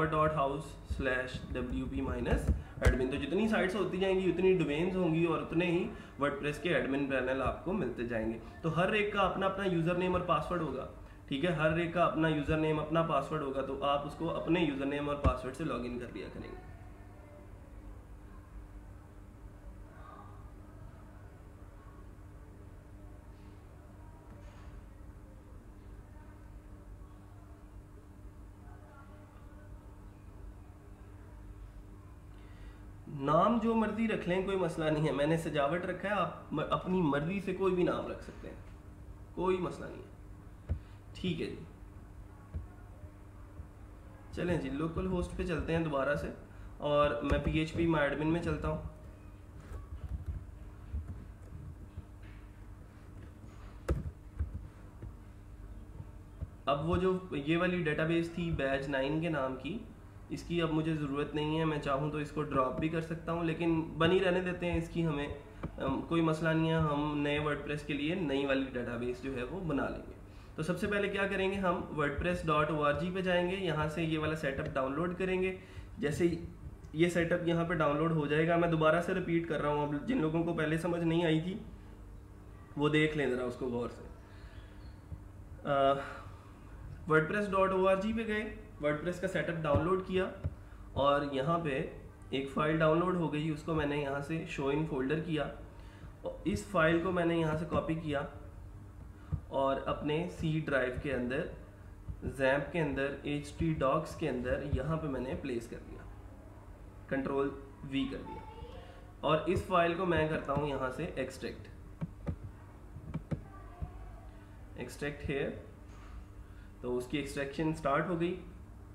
sajawat.house/wp-admin। तो जितनी साइट्स होती जाएंगी उतनी डोमेन्स होंगी और उतने ही वर्डप्रेस के एडमिन पैनल आपको मिलते जाएंगे। तो हर एक का अपना अपना यूज़र नेम और पासवर्ड होगा, ठीक है। हर एक का अपना यूज़र नेम अपना पासवर्ड होगा, तो आप उसको अपने यूज़र नेम और पासवर्ड से लॉगिन कर लिया करेंगे। नाम जो मर्जी रख लें, कोई मसला नहीं है। मैंने सजावट रखा है, आप अपनी मर्जी से कोई भी नाम रख सकते हैं, कोई मसला नहीं है, ठीक है जी। चलें जी लोकल होस्ट पे चलते हैं दोबारा से, और मैं php-myadmin में चलता हूँ। अब वो जो ये वाली डेटाबेस थी बैच 9 के नाम की, इसकी अब मुझे ज़रूरत नहीं है। मैं चाहूँ तो इसको ड्रॉप भी कर सकता हूँ, लेकिन बनी रहने देते हैं इसकी, हमें कोई मसला नहीं है। हम नए वर्डप्रेस के लिए नई वाली डेटाबेस जो है वो बना लेंगे। तो सबसे पहले क्या करेंगे, हम wordpress.org पे जाएंगे, यहाँ से ये वाला सेटअप डाउनलोड करेंगे। जैसे ये सेटअप यहाँ पे डाउनलोड हो जाएगा, मैं दोबारा से रिपीट कर रहा हूँ, अब जिन लोगों को पहले समझ नहीं आई थी वो देख लें ज़रा उसको गौर से। wordpress.org पे गए, वर्डप्रेस का सेटअप डाउनलोड किया और यहाँ पे एक फ़ाइल डाउनलोड हो गई, उसको मैंने यहाँ से शो इन फोल्डर किया और इस फाइल को मैंने यहाँ से कॉपी किया और अपने सी ड्राइव के अंदर, जैम्प के अंदर, htdocs के अंदर यहाँ पे मैंने प्लेस कर दिया, Ctrl+V कर दिया। और इस फाइल को मैं करता हूँ यहाँ से एक्सट्रैक्ट हेयर, तो उसकी एक्सट्रैक्शन स्टार्ट हो गई।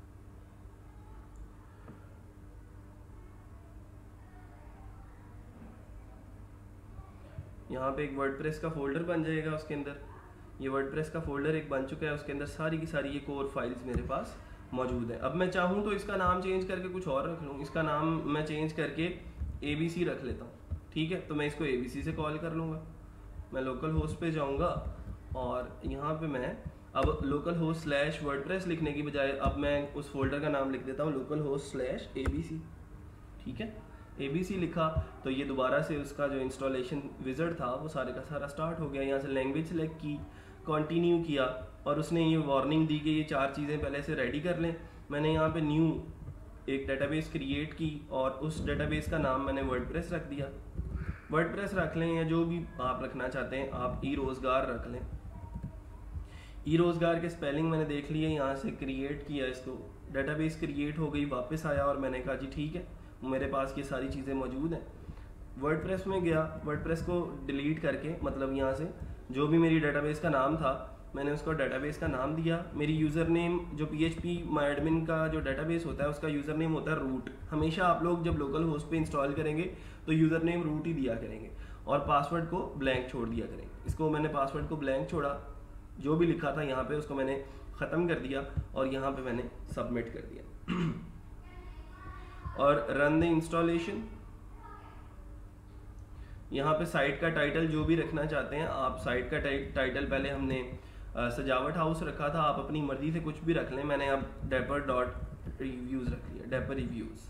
यहाँ पे एक वर्डप्रेस का फोल्डर बन जाएगा, उसके अंदर ये वर्डप्रेस का फोल्डर एक बन चुका है, उसके अंदर सारी की सारी ये कोर फाइल्स मेरे पास मौजूद है। अब मैं चाहूँ तो इसका नाम चेंज करके कुछ और रख लूँ, इसका नाम मैं चेंज करके ABC रख लेता हूँ, ठीक है, तो मैं इसको ABC से कॉल कर लूँगा। मैं लोकल होस्ट पे जाऊँगा और यहाँ पे मैं अब लोकल होस्ट स्लैश वर्डप्रेस लिखने की बजाय अब मैं उस फोल्डर का नाम लिख देता हूँ लोकल होस्ट स्लैश ABC। ठीक है, ABC लिखा तो ये दोबारा से उसका जो इंस्टॉलेशन विज़ार्ड था वो सारे का सारा स्टार्ट हो गया। यहाँ से लैंग्वेज सेलेक्ट की, कंटिन्यू किया और उसने ये वार्निंग दी कि ये 4 चीज़ें पहले से रेडी कर लें। मैंने यहाँ पे न्यू एक डेटाबेस क्रिएट की और उस डेटाबेस का नाम मैंने वर्डप्रेस रख दिया। वर्डप्रेस रख लें या जो भी आप रखना चाहते हैं, आप ई-रोज़गार रख लें। ई-रोज़गार के स्पेलिंग मैंने देख लिए, यहाँ से क्रिएट किया इसको, डेटाबेस क्रिएट हो गई, वापस आया और मैंने कहा जी ठीक है मेरे पास ये सारी चीज़ें मौजूद हैं। वर्डप्रेस में गया, वर्डप्रेस को डिलीट करके मतलब यहाँ से जो भी मेरी डेटाबेस का नाम था मैंने उसको डेटाबेस का नाम दिया। मेरी यूज़र नेम जो PHP MyAdmin का जो डेटाबेस होता है उसका यूज़र नेम होता है रूट। हमेशा आप लोग जब लोकल होस्ट पे इंस्टॉल करेंगे तो यूज़र नेम रूट ही दिया करेंगे और पासवर्ड को ब्लैंक छोड़ दिया करेंगे। इसको मैंने पासवर्ड को ब्लैंक छोड़ा, जो भी लिखा था यहाँ पे उसको मैंने ख़त्म कर दिया और यहाँ पे मैंने सबमिट कर दिया और रन द इंस्टॉलेशन। यहाँ पे साइट का टाइटल जो भी रखना चाहते हैं आप, साइट का टाइटल पहले हमने सजावट हाउस रखा था, आप अपनी मर्जी से कुछ भी रख लें। मैंने अब dapper.reviews रख लिया, dapper reviews।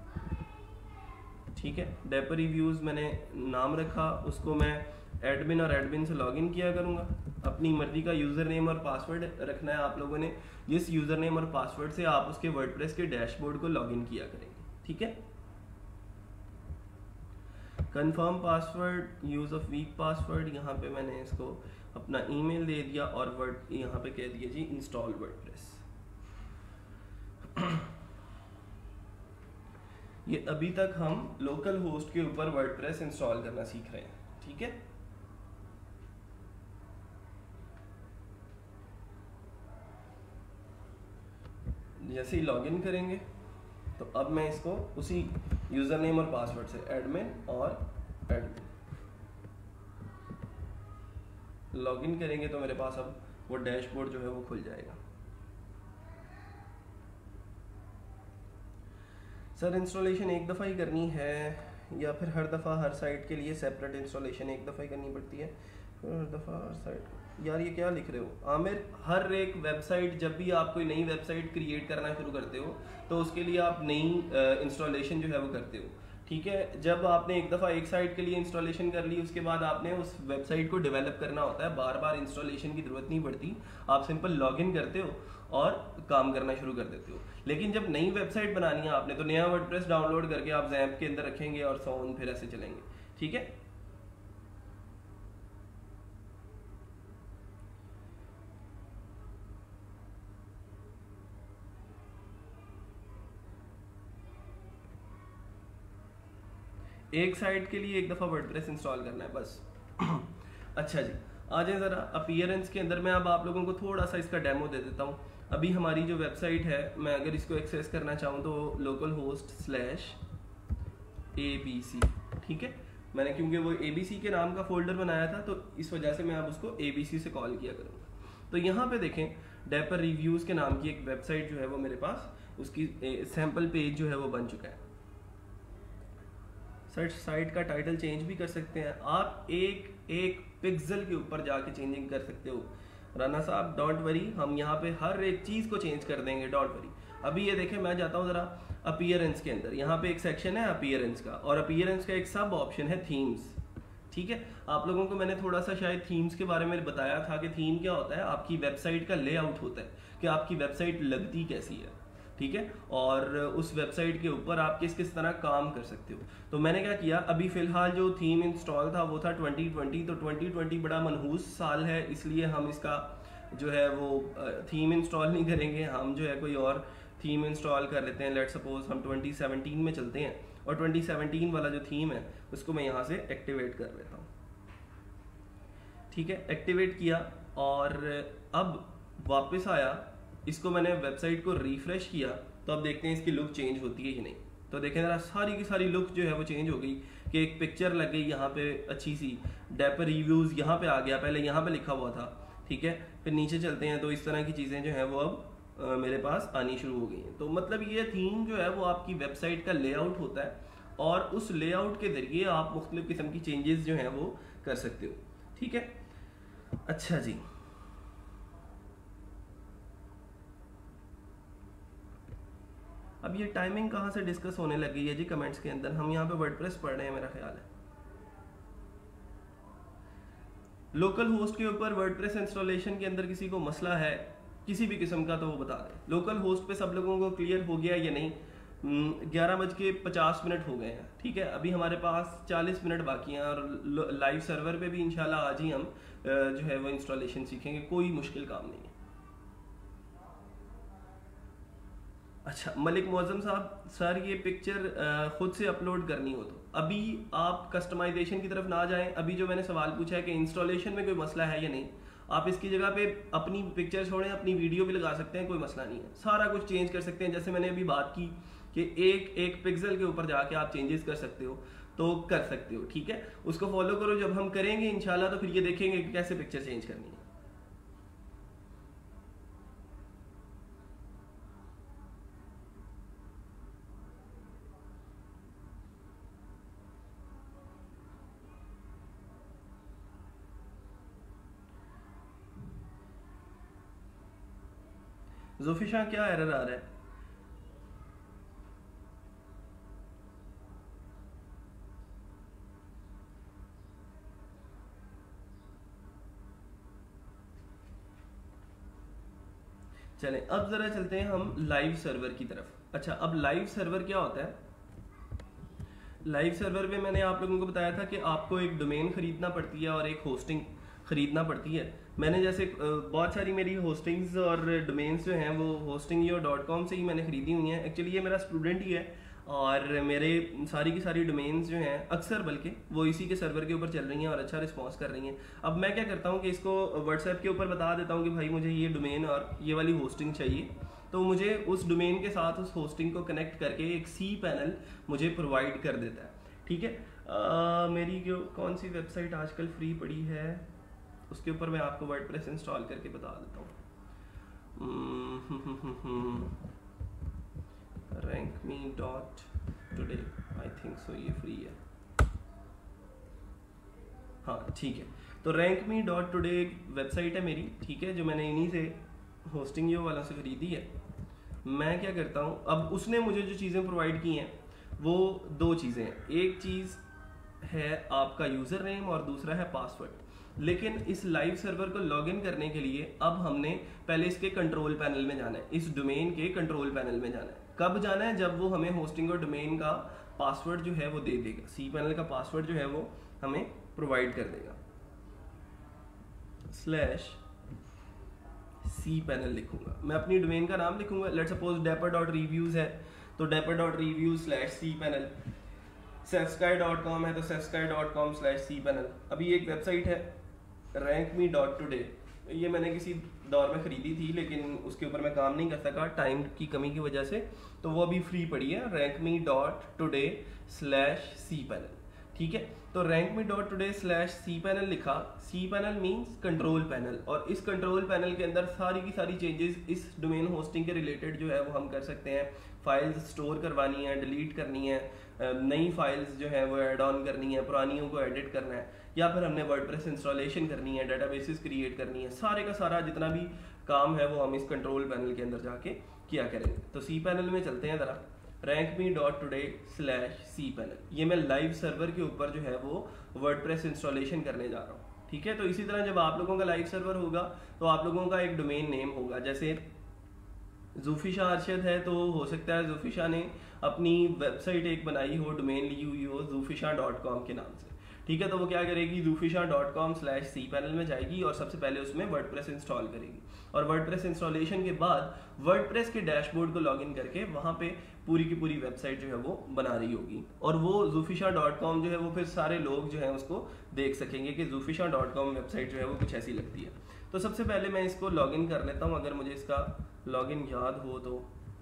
ठीक है, dapper reviews मैंने नाम रखा, उसको मैं एडमिन और एडमिन से लॉगिन किया करूँगा। अपनी मर्जी का यूज़र नेम और पासवर्ड रखना है आप लोगों ने, जिस यूज़र नेम और पासवर्ड से आप उसके वर्डप्रेस के डैशबोर्ड को लॉगिन किया करेंगे। ठीक है, confirm password, use of weak password, यहाँ पे मैंने इसको अपना ईमेल दे दिया और वर्ड यहाँ पे कह दिया जी इंस्टॉल वर्डप्रेस। ये अभी तक हम लोकल होस्ट के ऊपर वर्डप्रेस इंस्टॉल करना सीख रहे हैं। ठीक है, जैसे ही लॉगिन करेंगे तो अब मैं इसको उसी यूज़र नेम और पासवर्ड से एडमिन और एडमिन लॉगिन करेंगे तो मेरे पास अब वो डैशबोर्ड जो है वो खुल जाएगा। सर इंस्टॉलेशन एक दफ़ा ही करनी है या फिर हर दफ़ा हर साइट के लिए सेपरेट इंस्टॉलेशन एक दफ़ा ही करनी पड़ती है? हर दफ़ा हर साइट, यार ये क्या लिख रहे हो आमिर? हर एक वेबसाइट, जब भी आप कोई नई वेबसाइट क्रिएट करना शुरू करते हो तो उसके लिए आप नई इंस्टॉलेशन जो है वो करते हो। ठीक है, जब आपने एक दफ़ा एक साइट के लिए इंस्टॉलेशन कर ली उसके बाद आपने उस वेबसाइट को डेवलप करना होता है, बार बार इंस्टॉलेशन की ज़रूरत नहीं पड़ती, आप सिंपल लॉगिन करते हो और काम करना शुरू कर देते हो। लेकिन जब नई वेबसाइट बनानी है आपने तो नया वर्डप्रेस डाउनलोड करके आप ज़ैम्प के अंदर रखेंगे और सो ऑन, फिर ऐसे चलेंगे। ठीक है, एक साइट के लिए एक दफ़ा वर्डप्रेस इंस्टॉल करना है बस। अच्छा जी, आ जाए ज़रा अपीयरेंस के अंदर। मैं अब आप लोगों को थोड़ा सा इसका डेमो दे देता हूँ। अभी हमारी जो वेबसाइट है, मैं अगर इसको एक्सेस करना चाहूँ तो लोकल होस्ट स्लैश ABC। ठीक है, मैंने क्योंकि वो ABC के नाम का फोल्डर बनाया था तो इस वजह से मैं अब उसको ABC से कॉल किया करूँगा। तो यहाँ पे देखें डैपर रिव्यूज़ के नाम की एक वेबसाइट जो है वो मेरे पास, उसकी सैम्पल पेज जो है वो बन चुका है। सर्च साइट का टाइटल चेंज भी कर सकते हैं आप, एक पिक्सल के ऊपर जाके चेंजिंग कर सकते हो। राना साहब डोंट वरी, हम यहाँ पे हर एक चीज़ को चेंज कर देंगे, डोंट वरी। अभी ये देखें, मैं जाता हूँ ज़रा अपीयरेंस के अंदर, यहाँ पे एक सेक्शन है अपीयरेंस का और अपीयरेंस का एक सब ऑप्शन है थीम्स। ठीक है, आप लोगों को मैंने थोड़ा सा शायद थीम्स के बारे में बताया था कि थीम क्या होता है, आपकी वेबसाइट का लेआउट होता है कि आपकी वेबसाइट लगती कैसी है। ठीक है, और उस वेबसाइट के ऊपर आप किस किस तरह काम कर सकते हो। तो मैंने क्या किया, अभी फ़िलहाल जो थीम इंस्टॉल था वो था 2020। तो 2020 बड़ा मनहूस साल है, इसलिए हम इसका जो है वो थीम इंस्टॉल नहीं करेंगे, हम जो है कोई और थीम इंस्टॉल कर लेते हैं। लेट्स सपोज हम 2017 में चलते हैं और 2017 वाला जो थीम है उसको मैं यहाँ से एक्टिवेट कर लेता हूँ। ठीक है, एक्टिवेट किया और अब वापस आया, इसको मैंने वेबसाइट को रिफ्रेश किया तो अब देखते हैं इसकी लुक चेंज होती है कि नहीं। तो देखें जरा, सारी की सारी लुक जो है वो चेंज हो गई कि एक पिक्चर लग गई यहाँ पे अच्छी सी, डैपर रिव्यूज़ यहाँ पे आ गया, पहले यहाँ पे लिखा हुआ था। ठीक है, फिर नीचे चलते हैं तो इस तरह की चीज़ें जो हैं वो अब मेरे पास आनी शुरू हो गई हैं। तो मतलब ये थीम जो है वो आपकी वेबसाइट का लेआउट होता है और उस लेआउट के जरिए आप मुख्तलिफ किस्म की चेंजेस जो हैं वो कर सकते हो। ठीक है, अच्छा जी, अब ये टाइमिंग कहाँ से डिस्कस होने लगी है जी कमेंट्स के अंदर? हम यहाँ पे वर्डप्रेस पढ़ रहे हैं मेरा ख्याल है। लोकल होस्ट के ऊपर वर्डप्रेस इंस्टॉलेशन के अंदर किसी को मसला है किसी भी किस्म का तो वो बता दें। लोकल होस्ट पे सब लोगों को क्लियर हो गया या नहीं? 11:50 हो गए हैं। ठीक है, अभी हमारे पास 40 मिनट बाकी हैं और लाइव सर्वर पे भी इंशाल्लाह आज ही हम जो है वो इंस्टॉलेशन सीखेंगे, कोई मुश्किल काम नहीं है। अच्छा, मलिक मौजम साहब, सर ये पिक्चर खुद से अपलोड करनी हो तो अभी आप कस्टमाइजेशन की तरफ ना जाएं। अभी जो मैंने सवाल पूछा है कि इंस्टॉलेशन में कोई मसला है या नहीं, आप इसकी जगह पे अपनी पिक्चर छोड़ें, अपनी वीडियो भी लगा सकते हैं, कोई मसला नहीं है। सारा कुछ चेंज कर सकते हैं, जैसे मैंने अभी बात की कि एक पिक्सल के ऊपर जाके आप चेंजेस कर सकते हो तो कर सकते हो। ठीक है, उसको फॉलो करो, जब हम करेंगे इंशाल्लाह तो फिर ये देखेंगे कि कैसे पिक्चर चेंज करनी है। जोफिशा क्या एरर आ रहा है? चलें अब जरा चलते हैं हम लाइव सर्वर की तरफ। अच्छा, अब लाइव सर्वर क्या होता है? लाइव सर्वर में मैंने आप लोगों को बताया था कि आपको एक डोमेन खरीदना पड़ती है और एक होस्टिंग खरीदना पड़ती है। मैंने जैसे बहुत सारी मेरी होस्टिंग्स और डोमेन्स जो हैं वो hostingyo.com से ही मैंने खरीदी हुई हैं। एक्चुअली ये मेरा स्टूडेंट ही है और मेरे सारी की सारी डोमेन्स जो हैं अक्सर बल्कि वो इसी के सर्वर के ऊपर चल रही हैं और अच्छा रिस्पॉन्स कर रही हैं। अब मैं क्या करता हूँ कि इसको व्हाट्सएप के ऊपर बता देता हूँ कि भाई मुझे ये डोमेन और ये वाली होस्टिंग चाहिए, तो मुझे उस डोमेन के साथ उस होस्टिंग को कनेक्ट करके एक सी पैनल मुझे प्रोवाइड कर देता है। ठीक है, मेरी जो कौन सी वेबसाइट आजकल फ्री पड़ी है उसके ऊपर मैं आपको वर्डप्रेस इंस्टॉल करके बता देता हूँ। rankme.today, आई थिंक सो ये फ्री है। हाँ ठीक है, तो rankme.today वेबसाइट है मेरी, ठीक है, जो मैंने इन्हीं से hostingyo वालों से खरीदी है। मैं क्या करता हूँ, अब उसने मुझे जो चीज़ें प्रोवाइड की हैं वो दो चीज़ें हैं। एक चीज़ है आपका यूज़र नेम और दूसरा है पासवर्ड। लेकिन इस लाइव सर्वर को लॉगिन करने के लिए अब हमने पहले इसके कंट्रोल पैनल में जाना है, इस डोमेन के कंट्रोल पैनल में जाना है। कब जाना है? जब वो हमें होस्टिंग और डोमेन का पासवर्ड जो है वो दे देगा, सी पैनल का पासवर्ड जो है वो हमें प्रोवाइड कर देगा। /c पैनल लिखूंगा, मैं अपनी डोमेन का नाम लिखूंगा, लेट्स सपोज dapper.reviews है तो dapper.reviews/c पैनल, safsky.com है तो safsky.com/c पैनल। अभी एक वेबसाइट है rankme.today, ये मैंने किसी दौर में ख़रीदी थी लेकिन उसके ऊपर मैं काम नहीं कर सका टाइम की कमी की वजह से, तो वो अभी फ्री पड़ी है rankme.today/c पैनल। ठीक है, तो rankme.today/c पैनल लिखा, C panel means control panel, और इस कंट्रोल पैनल के अंदर सारी की सारी चेंजेस इस डोमेन होस्टिंग के रिलेटेड जो है वो हम कर सकते हैं। फाइल्स स्टोर करवानी है, डिलीट करनी है, नई फाइल्स जो है वो ऐड ऑन करनी है, पुरानियों को एडिट करना है, या फिर हमने वर्डप्रेस इंस्टॉलेशन करनी है, डेटाबेसेस क्रिएट करनी है, सारे का सारा जितना भी काम है वो हम इस कंट्रोल पैनल के अंदर जाके किया करेंगे। तो सी पैनल में चलते हैं ज़रा, rankme.today/c पैनल, ये मैं लाइव सर्वर के ऊपर जो है वो वर्डप्रेस इंस्टॉलेशन करने जा रहा हूँ। ठीक है, तो इसी तरह जब आप लोगों का लाइव सर्वर होगा तो आप लोगों का एक डोमेन नेम होगा, जैसे ज़ूफिशा अरशद है तो हो सकता है ज़ूफिशा ने अपनी वेबसाइट एक बनाई हो, डोमेन ली हुई हो zoofisha.com के नाम से। ठीक है, तो वो क्या करेगी, zoofisha.com/c पैनल में जाएगी और सबसे पहले उसमें वर्डप्रेस इंस्टॉल करेगी, और वर्डप्रेस इंस्टॉलेशन के बाद वर्डप्रेस के डैशबोर्ड को लॉगिन करके वहाँ पे पूरी की पूरी वेबसाइट जो है वो बना रही होगी, और वो zoofisha.com जो है वो फिर सारे लोग जो है उसको देख सकेंगे कि zoofisha.com वेबसाइट जो है वो कुछ ऐसी लगती है। तो सबसे पहले मैं इसको लॉगिन कर लेता हूँ, अगर मुझे इसका लॉगिन याद हो तो।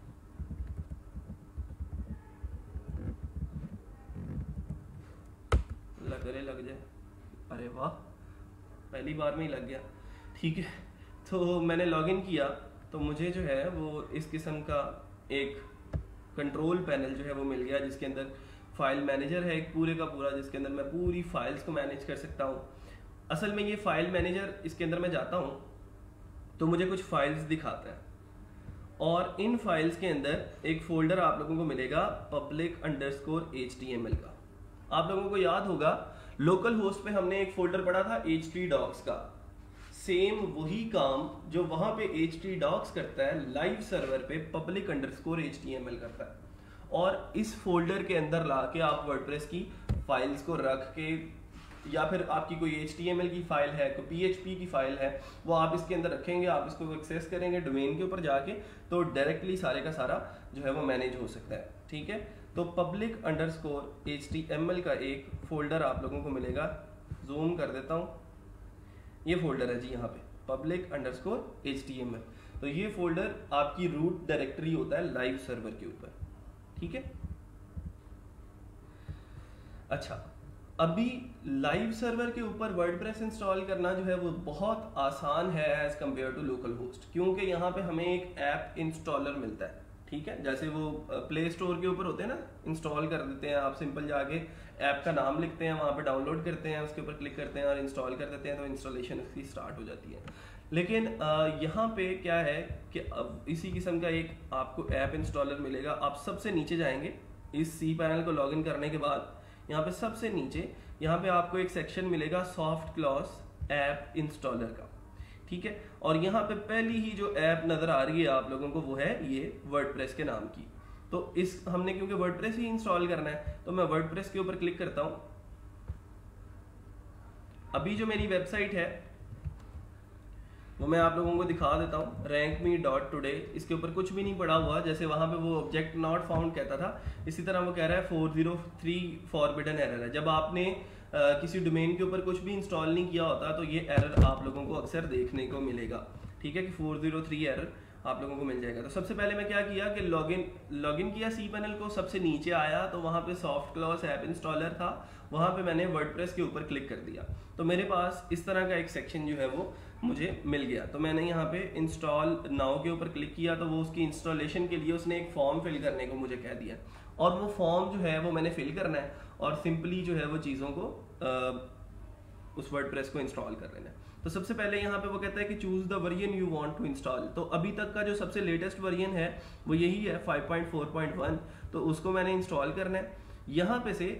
लग जाए, अरे वाह, पहली बार में ही लग गया। ठीक है, तो मैंने लॉगिन किया तो मुझे जो है वो इस किस्म का एक कंट्रोल पैनल जो है वो मिल गया, जिसके अंदर फाइल मैनेजर है एक पूरे का पूरा, जिसके अंदर मैं पूरी फाइल्स को मैनेज कर सकता हूँ। असल में ये फाइल मैनेजर, इसके अंदर मैं जाता हूँ तो मुझे कुछ फाइल्स दिखाता है, और इन फाइल्स के अंदर एक फोल्डर आप लोगों को मिलेगा public_html का। आप लोगों को याद होगा लोकल होस्ट पे हमने एक फोल्डर पढ़ा था htdocs का, सेम वही काम जो वहां पे htdocs करता है लाइव सर्वर पे public_html करता है। और इस फोल्डर के अंदर लाके आप वर्डप्रेस की फाइल्स को रख के, या फिर आपकी कोई HTML की फाइल है, कोई PHP की फाइल है, वो आप इसके अंदर रखेंगे, आप इसको एक्सेस करेंगे डोमेन के ऊपर जाके, तो डायरेक्टली सारे का सारा जो है वो मैनेज हो सकता है। ठीक है, तो public_html का एक फोल्डर आप लोगों को मिलेगा, जूम कर देता हूँ, ये फोल्डर है जी यहाँ पे public_html। तो ये फोल्डर आपकी रूट डायरेक्टरी होता है लाइव सर्वर के ऊपर। ठीक है, अच्छा, अभी लाइव सर्वर के ऊपर वर्डप्रेस इंस्टॉल करना जो है वो बहुत आसान है as compare to local host, क्योंकि यहाँ पे हमें एक ऐप इंस्टॉलर मिलता है। ठीक है, जैसे वो प्ले स्टोर के ऊपर होते हैं ना, इंस्टॉल कर देते हैं आप, सिंपल जाके ऐप का नाम लिखते हैं, वहाँ पे डाउनलोड करते हैं, उसके ऊपर क्लिक करते हैं और इंस्टॉल कर देते हैं, तो इंस्टॉलेशन उसकी स्टार्ट हो जाती है। लेकिन यहाँ पे क्या है कि अब इसी किस्म का एक आपको ऐप इंस्टॉलर मिलेगा। आप सबसे नीचे जाएंगे, इस cPanel को लॉगिन करने के बाद यहाँ पे सबसे नीचे यहाँ पे आपको एक सेक्शन मिलेगा सॉफ्ट क्लॉस ऐप इंस्टॉलर का। ठीक है, और यहाँ पे पहली ही जो ऐप नजर आ रही है आप लोगों को वो है ये वर्डप्रेस के नाम की। तो इस हमने क्योंकि वर्डप्रेस ही इंस्टॉल करना है तो मैं वर्डप्रेस के ऊपर क्लिक करता हूँ। अभी जो मेरी वेबसाइट है वो मैं आप लोगों को दिखा देता हूँ, rankme.today। इसके ऊपर कुछ भी नहीं पड़ा हुआ, जैसे वहां पे वो ऑब्जेक्ट नॉट फाउंड कहता था, इसी तरह वो कह रहा है 403 फॉरबिडन एरर है। जब आपने किसी डोमेन के ऊपर कुछ भी इंस्टॉल नहीं किया होता तो ये एरर आप लोगों को अक्सर देखने को मिलेगा। ठीक है, कि 403 एरर आप लोगों को मिल जाएगा। तो सबसे पहले मैं क्या किया कि लॉगिन किया cPanel को, सबसे नीचे आया तो वहां पे सॉफ्ट क्लॉस ऐप इंस्टॉलर था, वहां पे मैंने वर्डप्रेस के ऊपर क्लिक कर दिया तो मेरे पास इस तरह का एक सेक्शन जो है वो मुझे मिल गया। तो मैंने यहाँ पे इंस्टॉल नाउ के ऊपर क्लिक किया तो वो उसकी इंस्टॉलेशन के लिए उसने एक फॉर्म फिल करने को मुझे कह दिया, और वो फॉर्म जो है वो मैंने फिल करना है और सिंपली जो है वो चीज़ों को उस वर्डप्रेस को इंस्टॉल कर लेना है। तो सबसे पहले यहाँ पे वो कहता है कि choose the version you want to install. तो अभी तक का जो सबसे लेटेस्ट वर्जन है वो यही है 5.4.1, तो उसको मैंने इंस्टॉल करना है। यहाँ पे से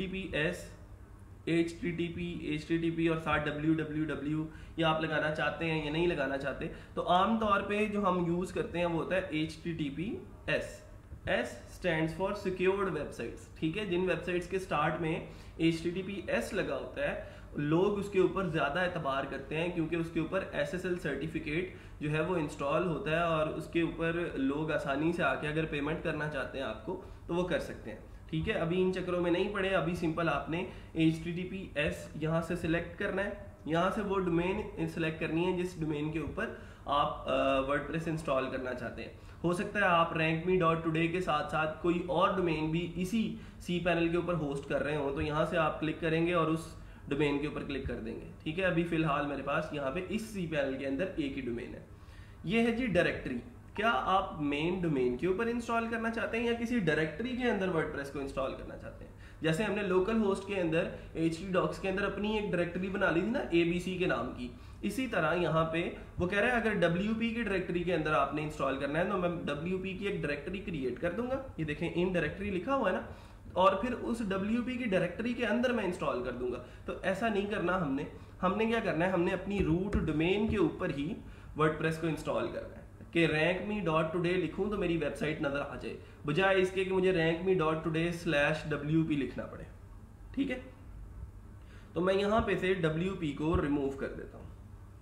HTTP और साथ www ये आप लगाना चाहते हैं या नहीं लगाना चाहते, तो आमतौर पे जो हम यूज करते हैं वो होता है HTTPS। S stands for secured websites. ठीक है, जिन वेबसाइट्स के स्टार्ट में HTTPS लगा होता है लोग उसके ऊपर ज्यादा एतबार करते हैं, क्योंकि उसके ऊपर SSL सर्टिफिकेट जो है वो इंस्टॉल होता है और उसके ऊपर लोग आसानी से आके अगर पेमेंट करना चाहते हैं आपको तो वो कर सकते हैं। ठीक है, अभी इन चक्करों में नहीं पड़े, अभी सिंपल आपने HTTPS यहाँ से सिलेक्ट करना है, यहाँ से वो डोमेन सिलेक्ट करनी है जिस डोमेन के ऊपर आप वर्डप्रेस इंस्टॉल करना चाहते हैं। हो सकता है आप rankme.today के साथ साथ कोई और डोमेन भी इसी cPanel के ऊपर होस्ट कर रहे हो, तो यहाँ से आप क्लिक करेंगे और उस डोमेन के ऊपर क्लिक कर देंगे। ठीक है, अभी फिलहाल मेरे पास यहाँ पे इस cPanel के अंदर एक ही डोमेन है। ये है जी डायरेक्टरी। क्या आप मेन डोमेन के ऊपर इंस्टॉल करना चाहते हैं या किसी डायरेक्टरी के अंदर वर्डप्रेस को इंस्टॉल करना चाहते हैं? जैसे हमने लोकल होस्ट के अंदर htdocs के अंदर अपनी एक डायरेक्टरी बना ली थी ना ABC के नाम की, इसी तरह यहाँ पे वो कह रहा है अगर WP की डायरेक्टरी के अंदर आपने इंस्टॉल करना है तो मैं WP की एक डायरेक्टरी क्रिएट कर दूंगा। ये देखें इन डायरेक्टरी लिखा हुआ है ना, और फिर उस WP की डायरेक्टरी के अंदर मैं इंस्टॉल कर दूंगा। तो ऐसा नहीं करना, हमने क्या करना है, हमने अपनी रूट डोमेन के ऊपर ही वर्डप्रेस को इंस्टॉल करना है कि rankme.today लिखूं तो मेरी वेबसाइट नजर आ जाए, बजाय इसके कि मुझे rankme.today/wp लिखना पड़े। ठीक है, तो मैं यहां पे से WP को रिमूव कर देता हूं।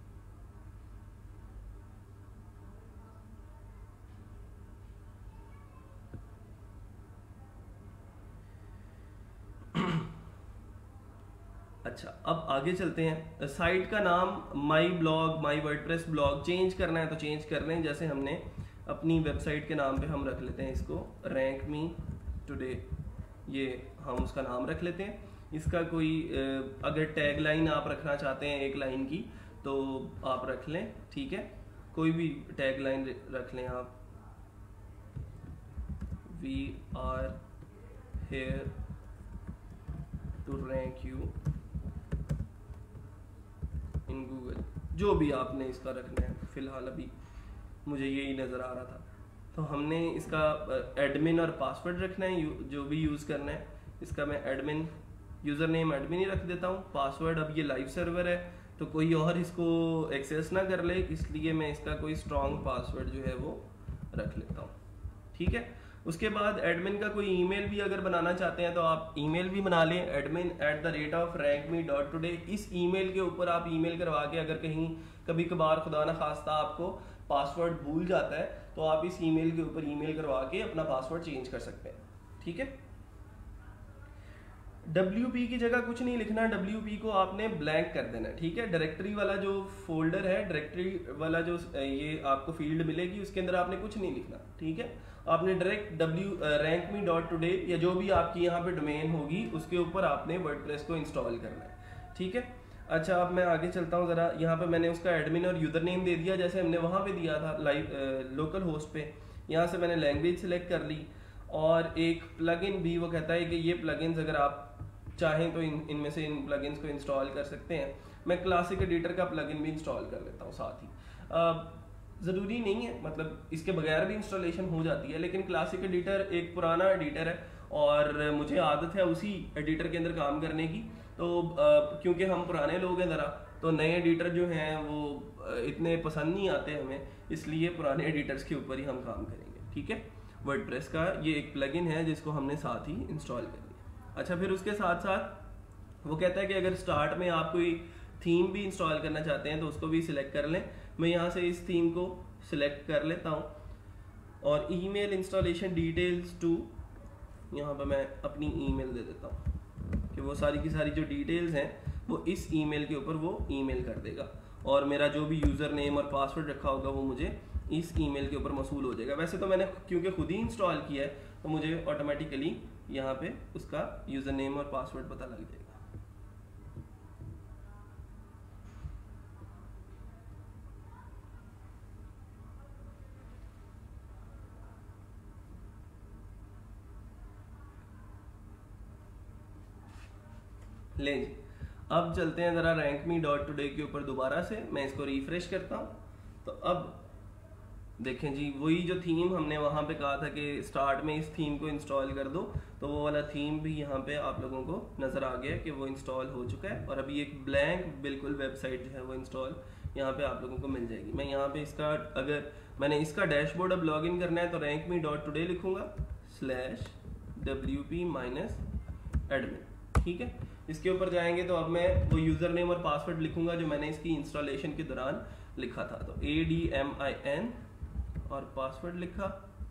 अच्छा, अब आगे चलते हैं। साइट का नाम my blog, my WordPress blog change करना है तो चेंज कर लें। जैसे हमने अपनी वेबसाइट के नाम पे हम रख लेते हैं इसको rankme.today, ये हम उसका नाम रख लेते हैं। इसका कोई अगर टैग लाइन आप रखना चाहते हैं एक लाइन की तो आप रख लें। ठीक है, कोई भी टैग लाइन रख लें आप, we are here to rank you in Google, जो भी आपने इसका रखना है। फिलहाल अभी मुझे यही नज़र आ रहा था, तो हमने इसका एडमिन और पासवर्ड रखना है, जो भी यूज़ करना है। इसका मैं एडमिन, यूज़र नेम एडमिन ही रख देता हूँ। पासवर्ड, अब ये लाइव सर्वर है तो कोई और इसको एक्सेस ना कर ले, इसलिए मैं इसका कोई स्ट्रॉन्ग पासवर्ड जो है वो रख लेता हूँ। ठीक है, उसके बाद एडमिन का कोई ईमेल भी अगर बनाना चाहते हैं तो आप ईमेल भी बना लें, admin@rankme.today। इस ईमेल के ऊपर आप ईमेल करवा के, अगर कहीं कभी कभार खुदा ना खास्ता आपको पासवर्ड भूल जाता है तो आप इस ईमेल के ऊपर ईमेल करवा के अपना पासवर्ड चेंज कर सकते हैं। ठीक है, WP की जगह कुछ नहीं लिखना, WP को आपने ब्लैंक कर देना। ठीक है, डायरेक्टरी वाला जो फोल्डर है, डायरेक्टरी वाला जो ये आपको फील्ड मिलेगी, उसके अंदर आपने कुछ नहीं लिखना। ठीक है, आपने डायरेक्ट rankme.today या जो भी आपकी यहाँ पे डोमेन होगी उसके ऊपर आपने वर्डप्रेस को इंस्टॉल करना है। ठीक है, अच्छा अब मैं आगे चलता हूँ ज़रा। यहाँ पे मैंने उसका एडमिन और यूज़र नेम दे दिया जैसे हमने वहाँ पे दिया था लाइव लोकल होस्ट पे। यहाँ से मैंने लैंग्वेज सेलेक्ट कर ली, और एक प्लगइन भी, वो कहता है कि ये प्लगइन्स अगर आप चाहें तो इनमें से इन प्लगइन्स को इंस्टॉल कर सकते हैं। मैं क्लासिक एडिटर का प्लगइन भी इंस्टॉल कर लेता हूँ साथ ही। ज़रूरी नहीं है, मतलब इसके बगैर भी इंस्टॉलेशन हो जाती है, लेकिन क्लासिक एडिटर एक पुराना एडिटर है और मुझे आदत है उसी एडिटर के अंदर काम करने की। तो क्योंकि हम पुराने लोग हैं ज़रा, तो नए एडिटर जो हैं वो इतने पसंद नहीं आते हमें, इसलिए पुराने एडिटर्स के ऊपर ही हम काम करेंगे। ठीक है, वर्डप्रेस का ये एक प्लगइन है जिसको हमने साथ ही इंस्टॉल कर लिया। अच्छा, फिर उसके साथ साथ वो कहता है कि अगर स्टार्ट में आप कोई थीम भी इंस्टॉल करना चाहते हैं तो उसको भी सिलेक्ट कर लें। मैं यहाँ से इस थीम को सिलेक्ट कर लेता हूँ, और ईमेल इंस्टॉलेशन डिटेल्स टू, यहाँ पर मैं अपनी ईमेल दे देता हूँ कि वो सारी की सारी जो डिटेल्स हैं वो इस ईमेल के ऊपर वो ईमेल कर देगा, और मेरा जो भी यूज़र नेम और पासवर्ड रखा होगा वो मुझे इस ईमेल के ऊपर मौसूल हो जाएगा। वैसे तो मैंने क्योंकि खुद ही इंस्टॉल किया है तो मुझे ऑटोमेटिकली यहाँ पे उसका यूज़र नेम और पासवर्ड पता लग जाएगा। ले जी, अब चलते हैं ज़रा rankme.today के ऊपर दोबारा से। मैं इसको रिफ्रेश करता हूँ, तो अब देखें जी, वही जो थीम हमने वहाँ पे कहा था कि स्टार्ट में इस थीम को इंस्टॉल कर दो, तो वो वाला थीम भी यहाँ पे आप लोगों को नज़र आ गया कि वो इंस्टॉल हो चुका है, और अभी एक ब्लैंक बिल्कुल वेबसाइट जो है वो इंस्टॉल यहाँ पे आप लोगों को मिल जाएगी। मैं यहाँ पे इसका, अगर मैंने इसका डैशबोर्ड अब लॉग इन करना है तो rankme.today लिखूँगा /wp-admin। ठीक है, इसके ऊपर जाएंगे तो अब मैं वो यूज़र नेम और पासवर्ड लिखूंगा जो मैंने इसकी इंस्टॉलेशन के दौरान लिखा था। तो ADMIN और पासवर्ड लिखा,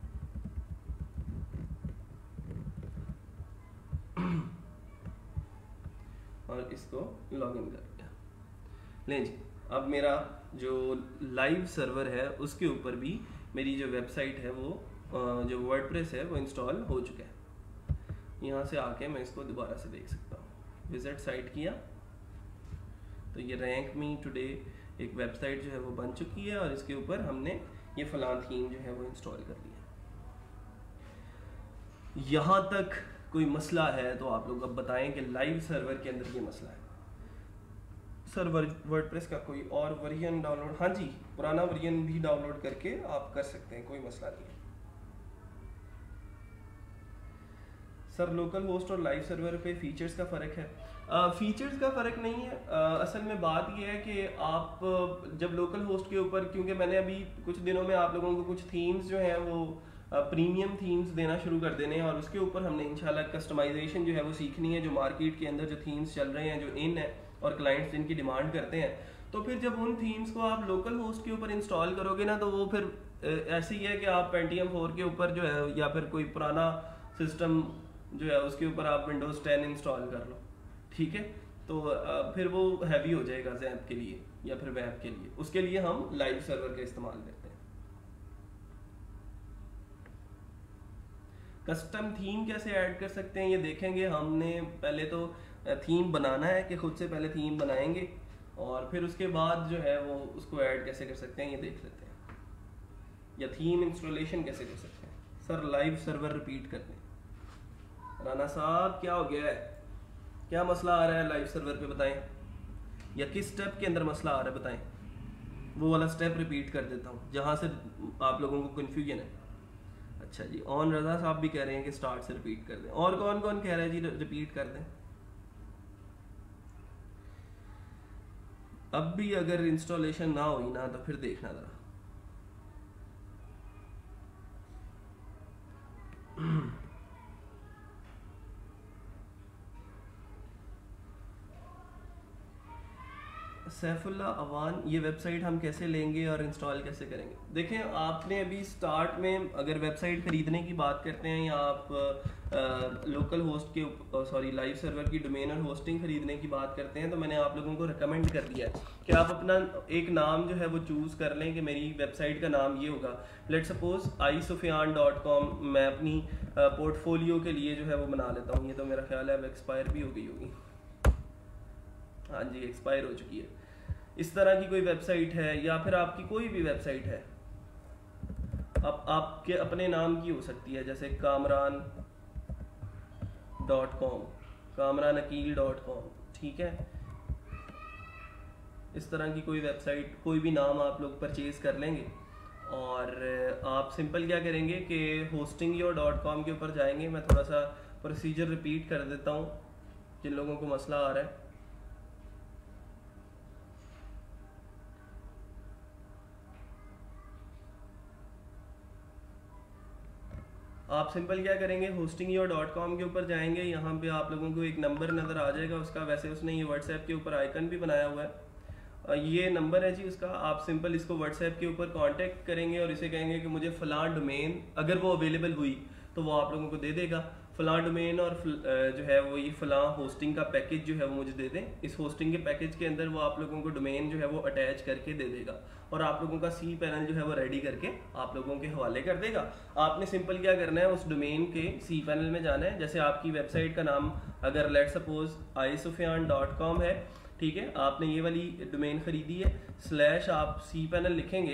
और इसको लॉगिन कर दिया। लें जी, अब मेरा जो लाइव सर्वर है उसके ऊपर भी मेरी जो वेबसाइट है वो जो वर्डप्रेस है वो इंस्टॉल हो चुका है। यहाँ से आके मैं इसको दोबारा से देख सकता हूँ। विजिट साइट किया तो ये rankme.today एक वेबसाइट जो है वो बन चुकी है, और इसके ऊपर हमने ये फलां थीम जो है वो इंस्टॉल कर लिया। यहाँ तक कोई मसला है तो आप लोग अब बताएं कि लाइव सर्वर के अंदर ये मसला है। सर वर्डप्रेस का कोई और वर्जन डाउनलोड, हाँ जी, पुराना वर्जन भी डाउनलोड करके आप कर सकते हैं, कोई मसला नहीं है। सर लोकल होस्ट और लाइव सर्वर पे फीचर्स का फ़र्क है? फीचर्स का फ़र्क नहीं है, असल में बात यह है कि आप जब लोकल होस्ट के ऊपर, क्योंकि मैंने अभी कुछ दिनों में आप लोगों को कुछ थीम्स जो हैं वो प्रीमियम थीम्स देना शुरू कर देने हैं, और उसके ऊपर हमने इंशाल्लाह कस्टमाइजेशन जो है वो सीखनी है, जो मार्केट के अंदर जो थीम्स चल रहे हैं, जो इन है और क्लाइंट्स जिनकी डिमांड करते हैं। तो फिर जब उन थीम्स को आप लोकल होस्ट के ऊपर इंस्टॉल करोगे ना, तो वो फिर ऐसे ही है कि आप Pentium 4 के ऊपर जो है, या फिर कोई पुराना सिस्टम जो है उसके ऊपर आप Windows 10 इंस्टॉल कर लो। ठीक है, तो फिर वो हैवी हो जाएगा ज़ैप के लिए या फिर वेब के लिए। उसके लिए हम लाइव सर्वर का इस्तेमाल करते हैं। कस्टम थीम कैसे ऐड कर सकते हैं ये देखेंगे। हमने पहले तो थीम बनाना है कि खुद से पहले थीम बनाएंगे, और फिर उसके बाद जो है वो उसको ऐड कैसे कर सकते हैं ये देख लेते हैं, या थीम इंस्टॉलेशन कैसे कर सकते हैं। सर लाइव सर्वर रिपीट करते हैं। राना साहब क्या हो गया है? क्या मसला आ रहा है लाइव सर्वर पे बताएं, या किस स्टेप के अंदर मसला आ रहा है बताएं, वो वाला स्टेप रिपीट कर देता हूँ जहाँ से आप लोगों को कन्फ्यूजन है। अच्छा जी, ऑन रजा साहब भी कह रहे हैं कि स्टार्ट से रिपीट कर दें, और कौन कौन कह रहा है जी रिपीट कर दें। अब भी अगर इंस्टॉलेशन ना हुई ना तो फिर देखना जरा। सैफुल्ला अवान, ये वेबसाइट हम कैसे लेंगे और इंस्टॉल कैसे करेंगे? देखें, आपने अभी स्टार्ट में अगर वेबसाइट ख़रीदने की बात करते हैं या आप लोकल होस्ट के सॉरी लाइव सर्वर की डोमेन और होस्टिंग खरीदने की बात करते हैं, तो मैंने आप लोगों को रिकमेंड कर दिया है कि आप अपना एक नाम जो है वो चूज़ कर लें कि मेरी वेबसाइट का नाम ये होगा। लेट सपोज isufyan.com मैं अपनी पोर्टफोलियो के लिए जो है वो बना लेता हूँ। ये तो मेरा ख्याल है अब एक्सपायर भी हो गई होगी, हाँ जी एक्सपायर हो चुकी है। इस तरह की कोई वेबसाइट है या फिर आपकी कोई भी वेबसाइट है, अब आपके अपने नाम की हो सकती है, जैसे kamran.com, kamranakil.com, ठीक है। इस तरह की कोई वेबसाइट, कोई भी नाम आप लोग परचेज कर लेंगे और आप सिंपल क्या करेंगे कि hostingyo.com के ऊपर जाएंगे। मैं थोड़ा सा प्रोसीजर रिपीट कर देता हूँ जिन लोगों को मसला आ रहा है। आप सिंपल क्या करेंगे, hostingyo.com के ऊपर जाएंगे। यहाँ पे आप लोगों को एक नंबर नज़र आ जाएगा उसका, वैसे उसने ये व्हाट्सएप के ऊपर आइकन भी बनाया हुआ है, ये नंबर है जी उसका। आप सिंपल इसको व्हाट्सएप के ऊपर कांटेक्ट करेंगे और इसे कहेंगे कि मुझे फ़लाँ डोमेन, अगर वो अवेलेबल हुई तो वो आप लोगों को दे देगा। फ़लाँ डोमेन और जो है वो ये फ़लाँ होस्टिंग का पैकेज जो है वो मुझे दे दें। इस होस्टिंग के पैकेज के अंदर वो आप लोगों को डोमेन जो है वो अटैच करके दे देगा और आप लोगों का सी पैनल जो है वो रेडी करके आप लोगों के हवाले कर देगा। आपने सिंपल क्या करना है, उस डोमेन के सी पैनल में जाना है। जैसे आपकी वेबसाइट का नाम अगर लेट सपोज isufyan.com है, ठीक है, आपने ये वाली डोमेन खरीदी है, स्लैश आप सी पैनल लिखेंगे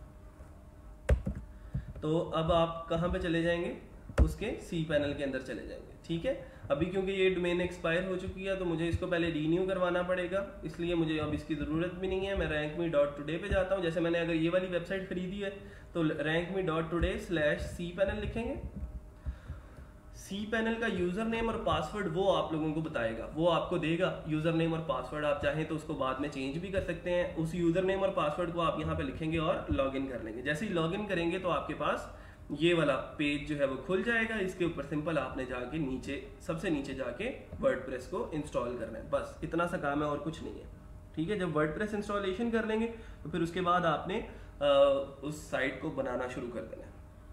तो अब आप कहाँ पे चले जाएंगे, उसके सी पैनल के अंदर चले जाएंगे, ठीक है। अभी क्योंकि ये डोमेन एक्सपायर हो चुकी है तो मुझे इसको पहले रीन्यू करवाना पड़ेगा, इसलिए मुझे अब इसकी ज़रूरत भी नहीं है। मैं rankme.today पे जाता हूँ। जैसे मैंने अगर ये वाली वेबसाइट खरीदी है तो rankme.today/सी पैनल लिखेंगे। सी पैनल का यूज़र नेम और पासवर्ड वो आप लोगों को बताएगा, वो आपको देगा यूज़र नेम और पासवर्ड। आप चाहें तो उसको बाद में चेंज भी कर सकते हैं। उस यूज़र नेम और पासवर्ड को आप यहाँ पे लिखेंगे और लॉगिन कर लेंगे। जैसे ही लॉगिन करेंगे तो आपके पास ये वाला पेज जो है वो खुल जाएगा। इसके ऊपर सिंपल आपने जाके नीचे, सबसे नीचे जाके वर्डप्रेस को इंस्टॉल करना है, बस इतना सा काम है और कुछ नहीं है, ठीक है। जब वर्डप्रेस इंस्टॉलेशन कर लेंगे तो फिर उसके बाद आपने उस साइट को बनाना शुरू कर देना है।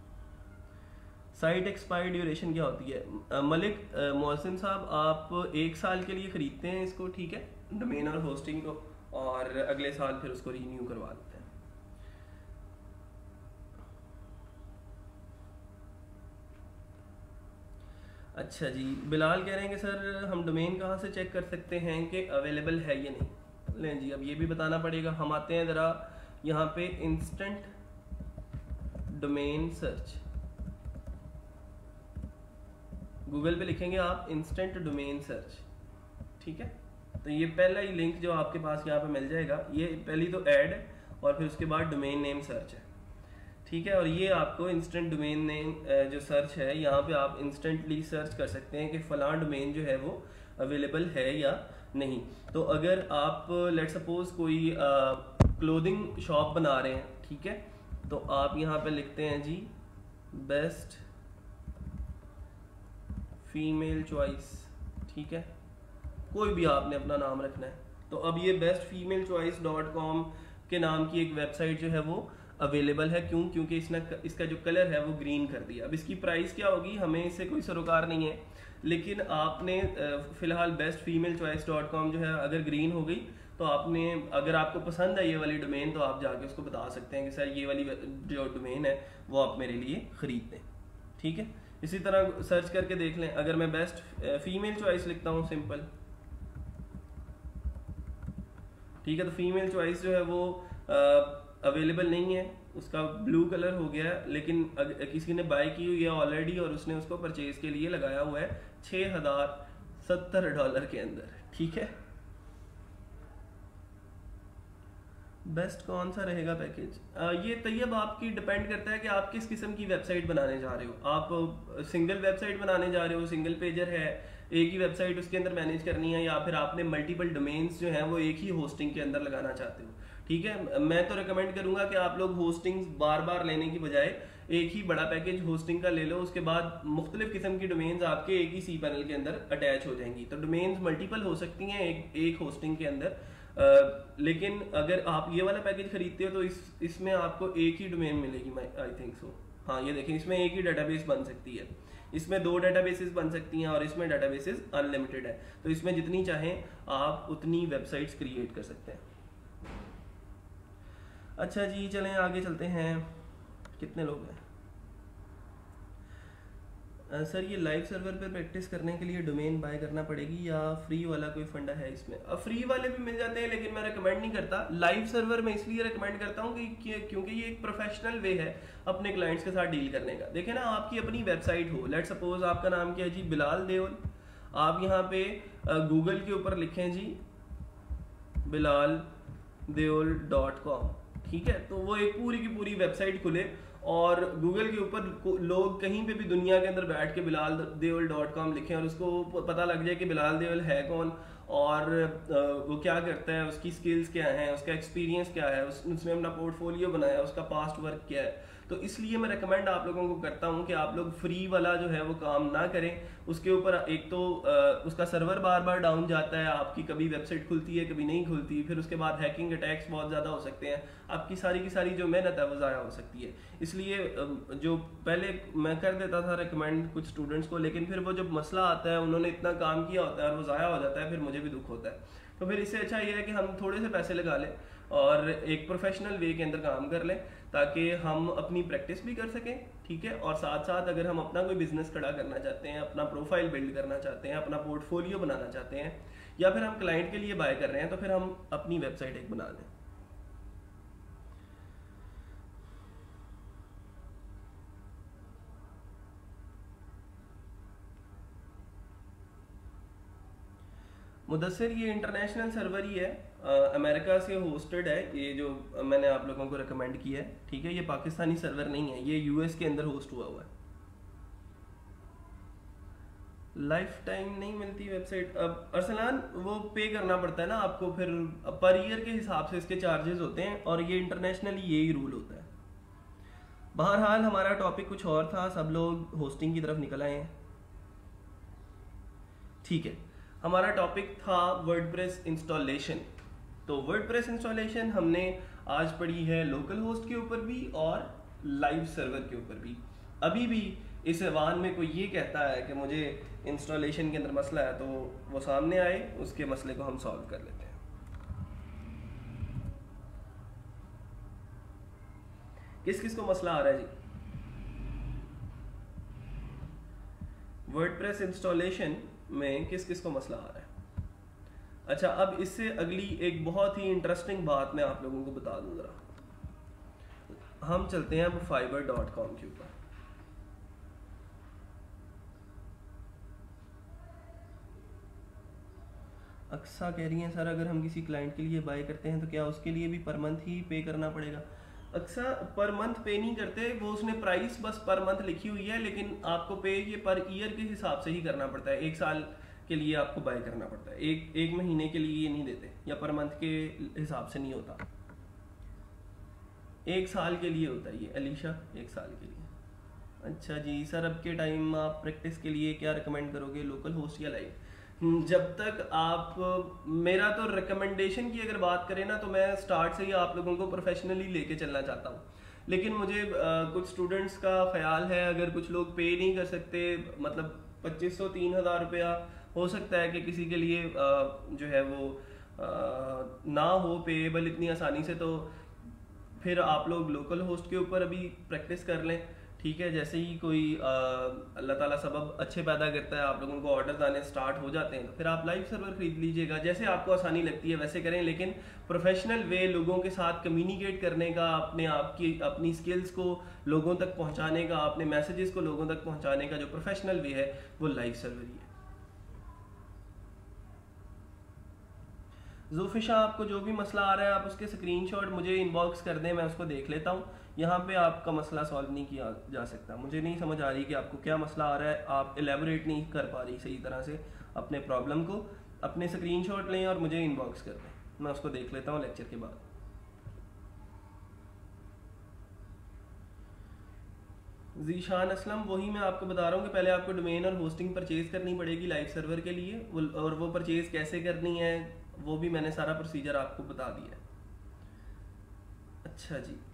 साइट एक्सपायर ड्यूरेशन क्या होती है? मलिक मोहसिन साहब, आप 1 साल के लिए खरीदते हैं इसको, ठीक है, डोमेन और होस्टिंग को, और अगले साल फिर उसको रीन्यू करवा देते हैं। अच्छा जी, बिलाल कह रहे हैं कि सर हम डोमेन कहाँ से चेक कर सकते हैं कि अवेलेबल है या नहीं। लें जी, अब ये भी बताना पड़ेगा। हम आते हैं ज़रा यहाँ पे इंस्टेंट डोमेन सर्च, गूगल पे लिखेंगे आप इंस्टेंट डोमेन सर्च, ठीक है। तो ये पहला ही लिंक जो आपके पास यहाँ पे मिल जाएगा, ये पहली तो ऐड है और फिर उसके बाद डोमेन नेम सर्च है, ठीक है। और ये आपको इंस्टेंट डोमेन नेम जो सर्च है, यहाँ पे आप इंस्टेंटली सर्च कर सकते हैं कि फलां डोमेन जो है वो अवेलेबल है या नहीं। तो अगर आप लेट सपोज कोई क्लोथिंग शॉप बना रहे हैं, ठीक है, तो आप यहाँ पे लिखते हैं जी बेस्ट फीमेल चॉइस, ठीक है, कोई भी आपने अपना नाम रखना है। तो अब ये bestfemalechoice.com के नाम की एक वेबसाइट जो है वो अवेलेबल है। क्यों? क्योंकि इसका जो कलर है वो ग्रीन कर दिया। अब इसकी प्राइस क्या होगी, हमें इससे कोई सरोकार नहीं है, लेकिन आपने फिलहाल bestfemalechoice.com जो है अगर ग्रीन हो गई तो आपने, अगर आपको पसंद है ये वाली डोमेन, तो आप जाके उसको बता सकते हैं कि सर ये वाली जो डोमेन है वो आप मेरे लिए खरीद दें, ठीक है। इसी तरह सर्च करके देख लें। अगर मैं बेस्ट फीमेल चॉइस लिखता हूँ सिंपल, ठीक है, तो फीमेल चॉइस जो है वो अवेलेबल नहीं है, उसका ब्लू कलर हो गया है। लेकिन किसी ने बाय की हुई है ऑलरेडी और उसने उसको परचेज के लिए लगाया हुआ है $70 के अंदर, ठीक है। बेस्ट कौन सा रहेगा पैकेज? ये तैयब आपकी डिपेंड करता है कि आप किस किस्म की वेबसाइट बनाने जा रहे हो। आप सिंगल वेबसाइट बनाने जा रहे हो, सिंगल पेजर है, एक ही वेबसाइट उसके अंदर मैनेज करनी है, या फिर आपने मल्टीपल डोमेन्स जो हैं वो एक ही होस्टिंग के अंदर लगाना चाहते हो, ठीक है। मैं तो रिकमेंड करूंगा कि आप लोग होस्टिंग बार बार लेने की बजाय एक ही बड़ा पैकेज होस्टिंग का ले लो। उसके बाद मुख्तलिफ किस्म की डोमेन्स आपके एक ही सी पैनल के अंदर अटैच हो जाएंगी। तो डोमेन्स मल्टीपल हो सकती हैं एक होस्टिंग के अंदर। लेकिन अगर आप ये वाला पैकेज खरीदते हो तो इसमें आपको एक ही डोमेन मिलेगी, आई थिंक सो। हाँ, ये देखें, इसमें एक ही डाटाबेस बन सकती है, इसमें 2 डाटाबेसेस बन सकती हैं, और इसमें डाटाबेसेस अनलिमिटेड है। तो इसमें जितनी चाहें आप उतनी वेबसाइट्स क्रिएट कर सकते हैं। अच्छा जी, चलें आगे चलते हैं। कितने लोग हैं? सर ये लाइव सर्वर पे प्रैक्टिस करने के लिए डोमेन बाय करना पड़ेगी या फ्री वाला कोई फंडा है इसमें? फ्री वाले भी मिल जाते हैं, लेकिन मैं रिकमेंड नहीं करता। लाइव सर्वर मैं इसलिए रिकमेंड करता हूँ कि क्योंकि ये एक प्रोफेशनल वे है अपने क्लाइंट्स के साथ डील करने का। देखें ना, आपकी अपनी वेबसाइट हो, लेट सपोज आपका नाम क्या है जी, बिलाल देओल। आप यहाँ पे गूगल के ऊपर लिखें जी bilaldeol.com, ठीक है। तो वो एक पूरी की पूरी वेबसाइट खुले और गूगल के ऊपर लोग कहीं पे भी दुनिया के अंदर बैठ के bilaldeol.com लिखें और उसको पता लग जाए कि बिलाल देओल है कौन और वो क्या करता है, उसकी स्किल्स क्या हैं, उसका एक्सपीरियंस क्या है, उसने अपना पोर्टफोलियो बनाया, उसका पास्ट वर्क क्या है। तो इसलिए मैं रेकमेंड आप लोगों को करता हूं कि आप लोग फ्री वाला जो है वो काम ना करें। उसके ऊपर एक तो उसका सर्वर बार बार डाउन जाता है, आपकी कभी वेबसाइट खुलती है कभी नहीं खुलती, फिर उसके बाद हैकिंग अटैक्स बहुत ज़्यादा हो सकते हैं, आपकी सारी की सारी जो मेहनत है वो ज़ाया हो सकती है। इसलिए जो पहले मैं कर देता था रेकमेंड कुछ स्टूडेंट्स को, लेकिन फिर वो जब मसला आता है, उन्होंने इतना काम किया होता है और वो ज़ाया हो जाता है, फिर मुझे भी दुख होता है। तो फिर इससे अच्छा ये है कि हम थोड़े से पैसे लगा लें और एक प्रोफेशनल वे के अंदर काम कर लें, ताकि हम अपनी प्रैक्टिस भी कर सकें, ठीक है। और साथ साथ अगर हम अपना कोई बिजनेस खड़ा करना चाहते हैं, अपना प्रोफाइल बिल्ड करना चाहते हैं, अपना पोर्टफोलियो बनाना चाहते हैं, या फिर हम क्लाइंट के लिए बाय कर रहे हैं, तो फिर हम अपनी वेबसाइट एक बना लें। मुदस्सिर, ये इंटरनेशनल सर्वर ही है, अमेरिका से होस्टेड है। ये जो मैंने आप लोगों को रिकमेंड किया है, ठीक है, ये पाकिस्तानी सर्वर नहीं है, ये यूएस के अंदर होस्ट हुआ हुआ है। लाइफ टाइम नहीं मिलती वेबसाइट। अब अरसलान वो पे करना पड़ता है ना आपको, फिर पर ईयर के हिसाब से इसके चार्जेस होते हैं, और ये इंटरनेशनली यही रूल होता है। बहरहाल हमारा टॉपिक कुछ और था, सब लोग होस्टिंग की तरफ निकल आए हैं, ठीक है। हमारा टॉपिक था वर्डप्रेस इंस्टॉलेशन। तो वर्डप्रेस इंस्टॉलेशन हमने आज पढ़ी है लोकल होस्ट के ऊपर भी और लाइव सर्वर के ऊपर भी। अभी भी इस ऐवान में कोई ये कहता है कि मुझे इंस्टॉलेशन के अंदर मसला है, तो वो सामने आए, उसके मसले को हम सॉल्व कर लेते हैं। किस किस को मसला आ रहा है जी? वर्डप्रेस इंस्टॉलेशन में किस किस को मसला आ रहा है? अच्छा, अब इससे अगली एक बहुत ही इंटरेस्टिंग बात मैं आप लोगों को बता दूं जरा। हम चलते हैं अब fiverr.com के ऊपर। अक्सा कह रही हैं सर, अगर हम किसी क्लाइंट के लिए बाय करते हैं तो क्या उसके लिए भी पर मंथ ही पे करना पड़ेगा? अक्सा पर मंथ पे नहीं करते, वो उसने प्राइस बस पर मंथ लिखी हुई है, लेकिन आपको पे ये पर ईयर के हिसाब से ही करना पड़ता है। 1 साल के लिए आपको बाय करना पड़ता है, एक महीने के लिए ये नहीं देते, या पर मंथ के हिसाब से नहीं होता, 1 साल के लिए होता है ये। अलीशा, 1 साल के लिए। अच्छा जी सर, अब के टाइम आप प्रैक्टिस के लिए क्या रिकमेंड करोगे, लोकल होस्ट या लाइव? जब तक आप, मेरा तो रिकमेंडेशन की अगर बात करें ना, तो मैं स्टार्ट से ही आप लोगों को प्रोफेशनली लेके चलना चाहता हूँ। लेकिन मुझे कुछ स्टूडेंट्स का ख्याल है, अगर कुछ लोग पे नहीं कर सकते, मतलब 2500-3000 रुपया हो सकता है कि किसी के लिए जो है वो ना हो पेएबल इतनी आसानी से, तो फिर आप लोग लोकल होस्ट के ऊपर अभी प्रैक्टिस कर लें, ठीक है। जैसे ही कोई अल्लाह ताला सबब अच्छे पैदा करता है, आप लोगों को ऑर्डर्स आने स्टार्ट हो जाते हैं, तो फिर आप लाइव सर्वर खरीद लीजिएगा। जैसे आपको आसानी लगती है वैसे करें, लेकिन प्रोफेशनल वे, लोगों के साथ कम्युनिकेट करने का, अपनी स्किल्स को लोगों तक पहुंचाने का, अपने मैसेजेस को लोगों तक पहुंचाने का जो प्रोफेशनल वे है, वो लाइव सर्वर ही है। ज़ुल्फ़िशा, आपको जो भी मसला आ रहा है आप उसके स्क्रीनशॉट मुझे इनबॉक्स कर दें, मैं उसको देख लेता हूँ। यहाँ पे आपका मसला सॉल्व नहीं किया जा सकता। मुझे नहीं समझ आ रही कि आपको क्या मसला आ रहा है, आप एलेबोरेट नहीं कर पा रही सही तरह से अपने प्रॉब्लम को। अपने स्क्रीनशॉट लें और मुझे इनबॉक्स कर दें, मैं उसको देख लेता हूँ लेक्चर के बाद। जीशान असलम, वही मैं आपको बता रहा हूँ कि पहले आपको डोमेन और होस्टिंग परचेज करनी पड़ेगी लाइव सर्वर के लिए, और वो परचेज कैसे करनी है वो भी मैंने सारा प्रोसीजर आपको बता दिया है। अच्छा जी,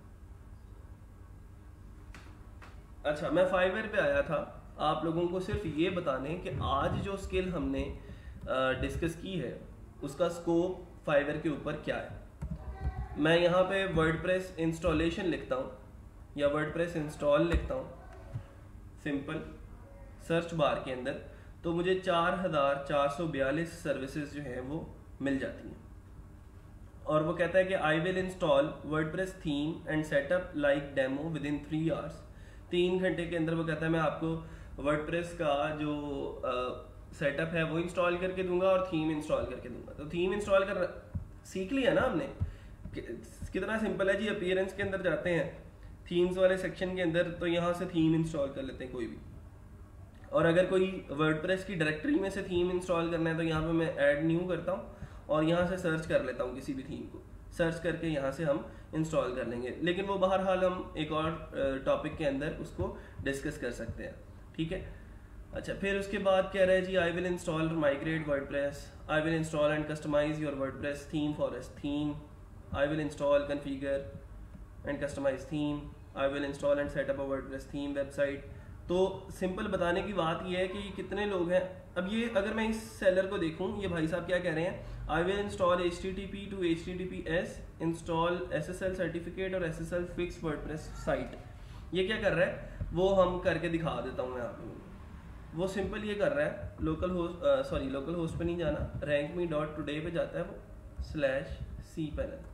अच्छा मैं फाइवर पे आया था आप लोगों को सिर्फ ये बताने कि आज जो स्किल हमने डिस्कस की है उसका स्कोप फाइवर के ऊपर क्या है। मैं यहाँ पे वर्डप्रेस इंस्टॉलेशन लिखता हूँ या वर्डप्रेस इंस्टॉल लिखता हूँ सिंपल सर्च बार के अंदर, तो मुझे 4442 सर्विसेज जो हैं वो मिल जाती हैं। और वो कहता है कि I will install WordPress theme and setup like demo within 3 hours. 3 घंटे के अंदर वो कहता है मैं आपको वर्डप्रेस का जो सेटअप है वो इंस्टॉल करके दूंगा और थीम इंस्टॉल करके दूंगा। तो थीम इंस्टॉल कर सीख लिया ना हमने, कितना सिंपल है जी। अपीयरेंस के अंदर जाते हैं थीम्स वाले सेक्शन के अंदर, तो यहाँ से थीम इंस्टॉल कर लेते हैं कोई भी। और अगर कोई वर्डप्रेस की डायरेक्टरी में से थीम इंस्टॉल करना है तो यहाँ पे मैं ऐड न्यू करता हूँ और यहाँ से सर्च कर लेता हूँ किसी भी थीम को, सर्च करके यहाँ से हम इंस्टॉल कर लेंगे। लेकिन वो बहरहाल हम एक और टॉपिक के अंदर उसको डिस्कस कर सकते हैं, ठीक है। अच्छा, फिर उसके बाद कह रहा है जी I will install migrate WordPress, I will install and customize your WordPress theme for S theme, I will install configure and customize theme, I will install and setup a WordPress theme website. तो simple बताने की बात यह है कि कितने लोग हैं। अब ये अगर मैं इस सेलर को देखूं, ये भाई साहब क्या कह रहे हैं, I will install HTTP to HTTPS, install SSL certificate और SSL फिक्स वर्डप्रेस साइट। ये क्या कर रहा है वो हम करके दिखा देता हूँ मैं आप लोगों को। वो सिंपल ये कर रहा है, लोकल होस्ट पे नहीं जाना, rankme.today पे जाता है वो /cpanel।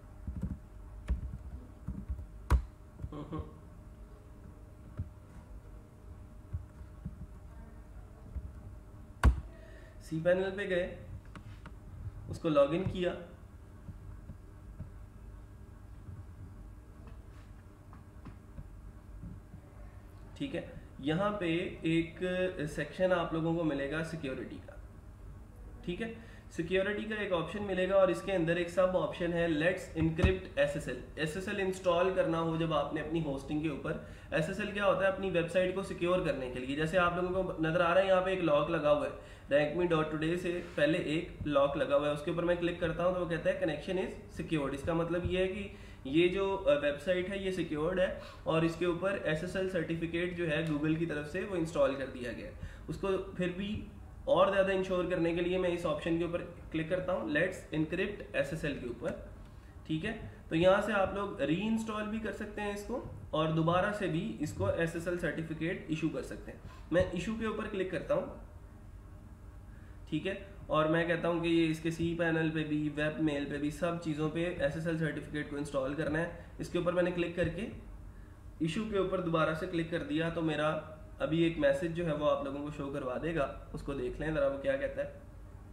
cpanel पे गए, उसको लॉगिन किया, ठीक है। यहाँ पे एक सेक्शन आप लोगों को मिलेगा सिक्योरिटी का, ठीक है। सिक्योरिटी का एक ऑप्शन मिलेगा और इसके अंदर एक सब ऑप्शन है लेट्स इनक्रिप्ट SSL इंस्टॉल करना हो जब आपने अपनी होस्टिंग के ऊपर। SSL क्या होता है, अपनी वेबसाइट को सिक्योर करने के लिए। जैसे आप लोगों को नजर आ रहा है यहाँ पे एक लॉक लगा हुआ है, rankme.today से पहले एक लॉक लगा हुआ है, उसके ऊपर मैं क्लिक करता हूँ तो वो कहता है कनेक्शन इज सिक्योर्ड। इसका मतलब ये है कि ये जो वेबसाइट है ये सिक्योर्ड है और इसके ऊपर SSL सर्टिफिकेट जो है गूगल की तरफ से वो इंस्टॉल कर दिया गया है। उसको फिर भी और ज़्यादा इंश्योर करने के लिए मैं इस ऑप्शन के ऊपर क्लिक करता हूँ लेट्स इनक्रिप्ट SSL के ऊपर, ठीक है। तो यहाँ से आप लोग री इंस्टॉल भी कर सकते हैं इसको और दोबारा से भी इसको SSL सर्टिफिकेट इशू कर सकते हैं। मैं इशू के ऊपर क्लिक करता हूँ, ठीक है, और मैं कहता हूँ कि ये इसके cpanel पे भी वेब मेल पे भी सब चीज़ों पे SSL सर्टिफिकेट को इंस्टॉल करना है। इसके ऊपर मैंने क्लिक करके इशू के ऊपर दोबारा से क्लिक कर दिया तो मेरा अभी एक मैसेज जो है वो आप लोगों को शो करवा देगा, उसको देख लें जरा वो क्या कहता है।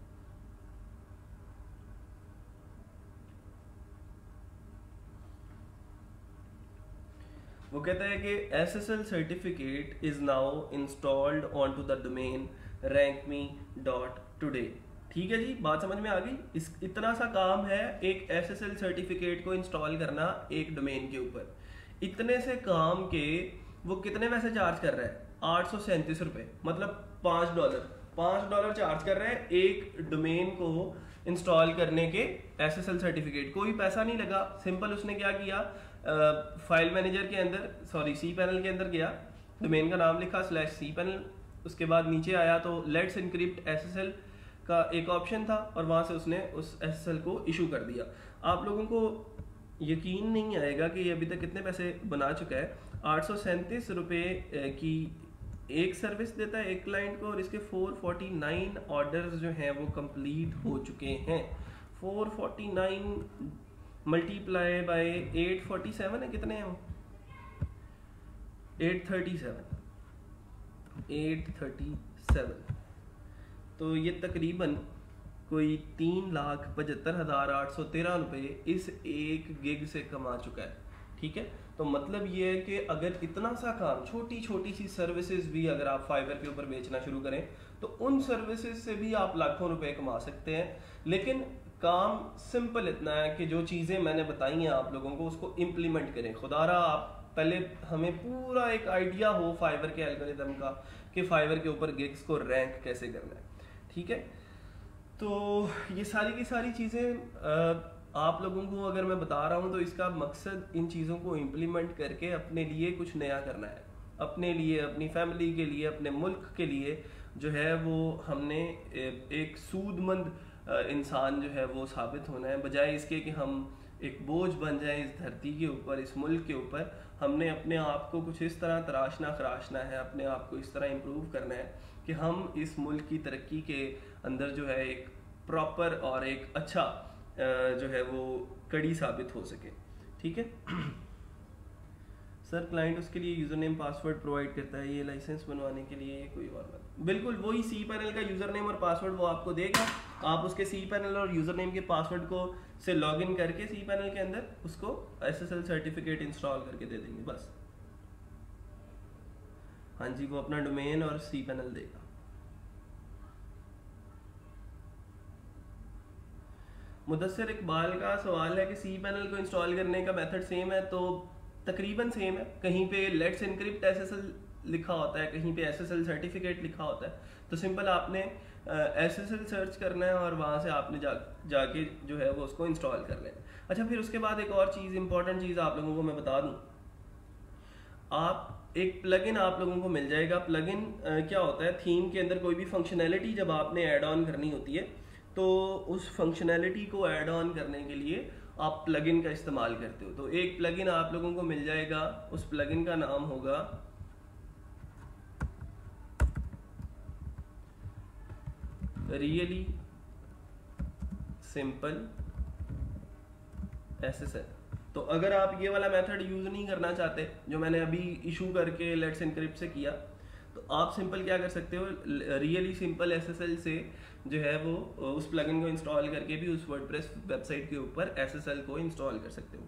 वो कहता है कि SSL certificate is now installed on to the domain rankme.today। ठीक है जी, बात समझ में आ गई। इस इतना सा काम है एक SSL सर्टिफिकेट को इंस्टॉल करना एक डोमेन के ऊपर। इतने से काम के वो कितने पैसे चार्ज कर रहा है, 837 रुपए, मतलब $5 चार्ज कर रहे हैं एक डोमेन को इंस्टॉल करने के SSL सर्टिफिकेट। कोई पैसा नहीं लगा, सिंपल उसने क्या किया, फाइल मैनेजर के अंदर cpanel के अंदर गया, डोमेन का नाम लिखा /cpanel, उसके बाद नीचे आया तो लेट्स इनक्रिप्ट SSL का एक ऑप्शन था और वहां से उसने उस SSL को इशू कर दिया। आप लोगों को यकीन नहीं आएगा कि ये अभी तक कितने पैसे बना चुका है। 837 रुपये की एक सर्विस देता है एक क्लाइंट को और इसके 449 ऑर्डर्स जो हैं वो कंप्लीट हो चुके हैं। 449 मल्टीप्लाई बाय 847 है, कितने हैं, 837। तो ये तकरीबन कोई 3,75,813 रुपये इस एक गिग से कमा चुका है। ठीक है, तो मतलब ये है कि अगर इतना सा काम, छोटी छोटी सी सर्विसेज भी अगर आप फाइवर के ऊपर बेचना शुरू करें तो उन सर्विसेज से भी आप लाखों रुपए कमा सकते हैं। लेकिन काम सिंपल इतना है कि जो चीज़ें मैंने बताई हैं आप लोगों को उसको इम्प्लीमेंट करें। खुदारा आप पहले हमें पूरा एक आइडिया हो फाइवर के एल्गोरिदम का कि फाइवर के ऊपर गिग्स को रैंक कैसे करना है। ठीक है, तो ये सारी की सारी चीज़ें आप लोगों को अगर मैं बता रहा हूँ तो इसका मकसद इन चीज़ों को इम्प्लीमेंट करके अपने लिए कुछ नया करना है, अपने लिए, अपनी फैमिली के लिए, अपने मुल्क के लिए जो है वो हमने एक सूदमंद इंसान जो है वो साबित होना है, बजाय इसके कि हम एक बोझ बन जाए इस धरती के ऊपर, इस मुल्क के ऊपर। हमने अपने आप को कुछ इस तरह तराशना खराशना है, अपने आप को इस तरह इम्प्रूव करना है कि हम इस मुल्क की तरक्की के अंदर जो है एक प्रॉपर और एक अच्छा जो है वो कड़ी साबित हो सके। ठीक है सर, क्लाइंट उसके लिए यूज़र नेम पासवर्ड प्रोवाइड करता है, ये लाइसेंस बनवाने के लिए कोई और बात? बिल्कुल वही सी पैनल का यूज़र नेम और पासवर्ड वो आपको देगा। आप उसके सी पैनल और यूज़र नेम के पासवर्ड को से लॉगिन करके सी पैनल के अंदर उसको SSL सर्टिफिकेट इंस्टॉल करके दे देंगे बस। हाँ जी, वो अपना डोमेन और सी पैनल देगा। मुदस्सिर इकबाल का सवाल है कि सी पैनल को इंस्टॉल करने का मेथड सेम है, तो तकरीबन सेम है। कहीं पे लेट्स एनक्रिप्ट SSL लिखा होता है, कहीं पे SSL सर्टिफिकेट लिखा होता है। तो सिंपल आपने SSL सर्च करना है और वहाँ से आपने जाके जो है वो उसको इंस्टॉल कर लेना। अच्छा, फिर उसके बाद एक और चीज़, इंपॉर्टेंट चीज़ आप लोगों को मैं बता दूँ, आप एक प्लगइन आप लोगों को मिल जाएगा। प्लगइन क्या होता है, थीम के अंदर कोई भी फंक्शनैलिटी जब आपने ऐड ऑन करनी होती है तो उस फंक्शनैलिटी को ऐड ऑन करने के लिए आप प्लगइन का इस्तेमाल करते हो। तो एक प्लगइन आप लोगों को मिल जाएगा, उस प्लगइन का नाम होगा रियली सिंपल SSL। तो अगर आप ये वाला मेथड यूज नहीं करना चाहते जो मैंने अभी इशू करके लेट्स एनक्रिप्ट से किया, तो आप सिंपल क्या कर सकते हो, रियली सिंपल SSL से जो है वो उस प्लगइन को इंस्टॉल करके भी उस वर्डप्रेस वेबसाइट के ऊपर SSL को इंस्टॉल कर सकते हो।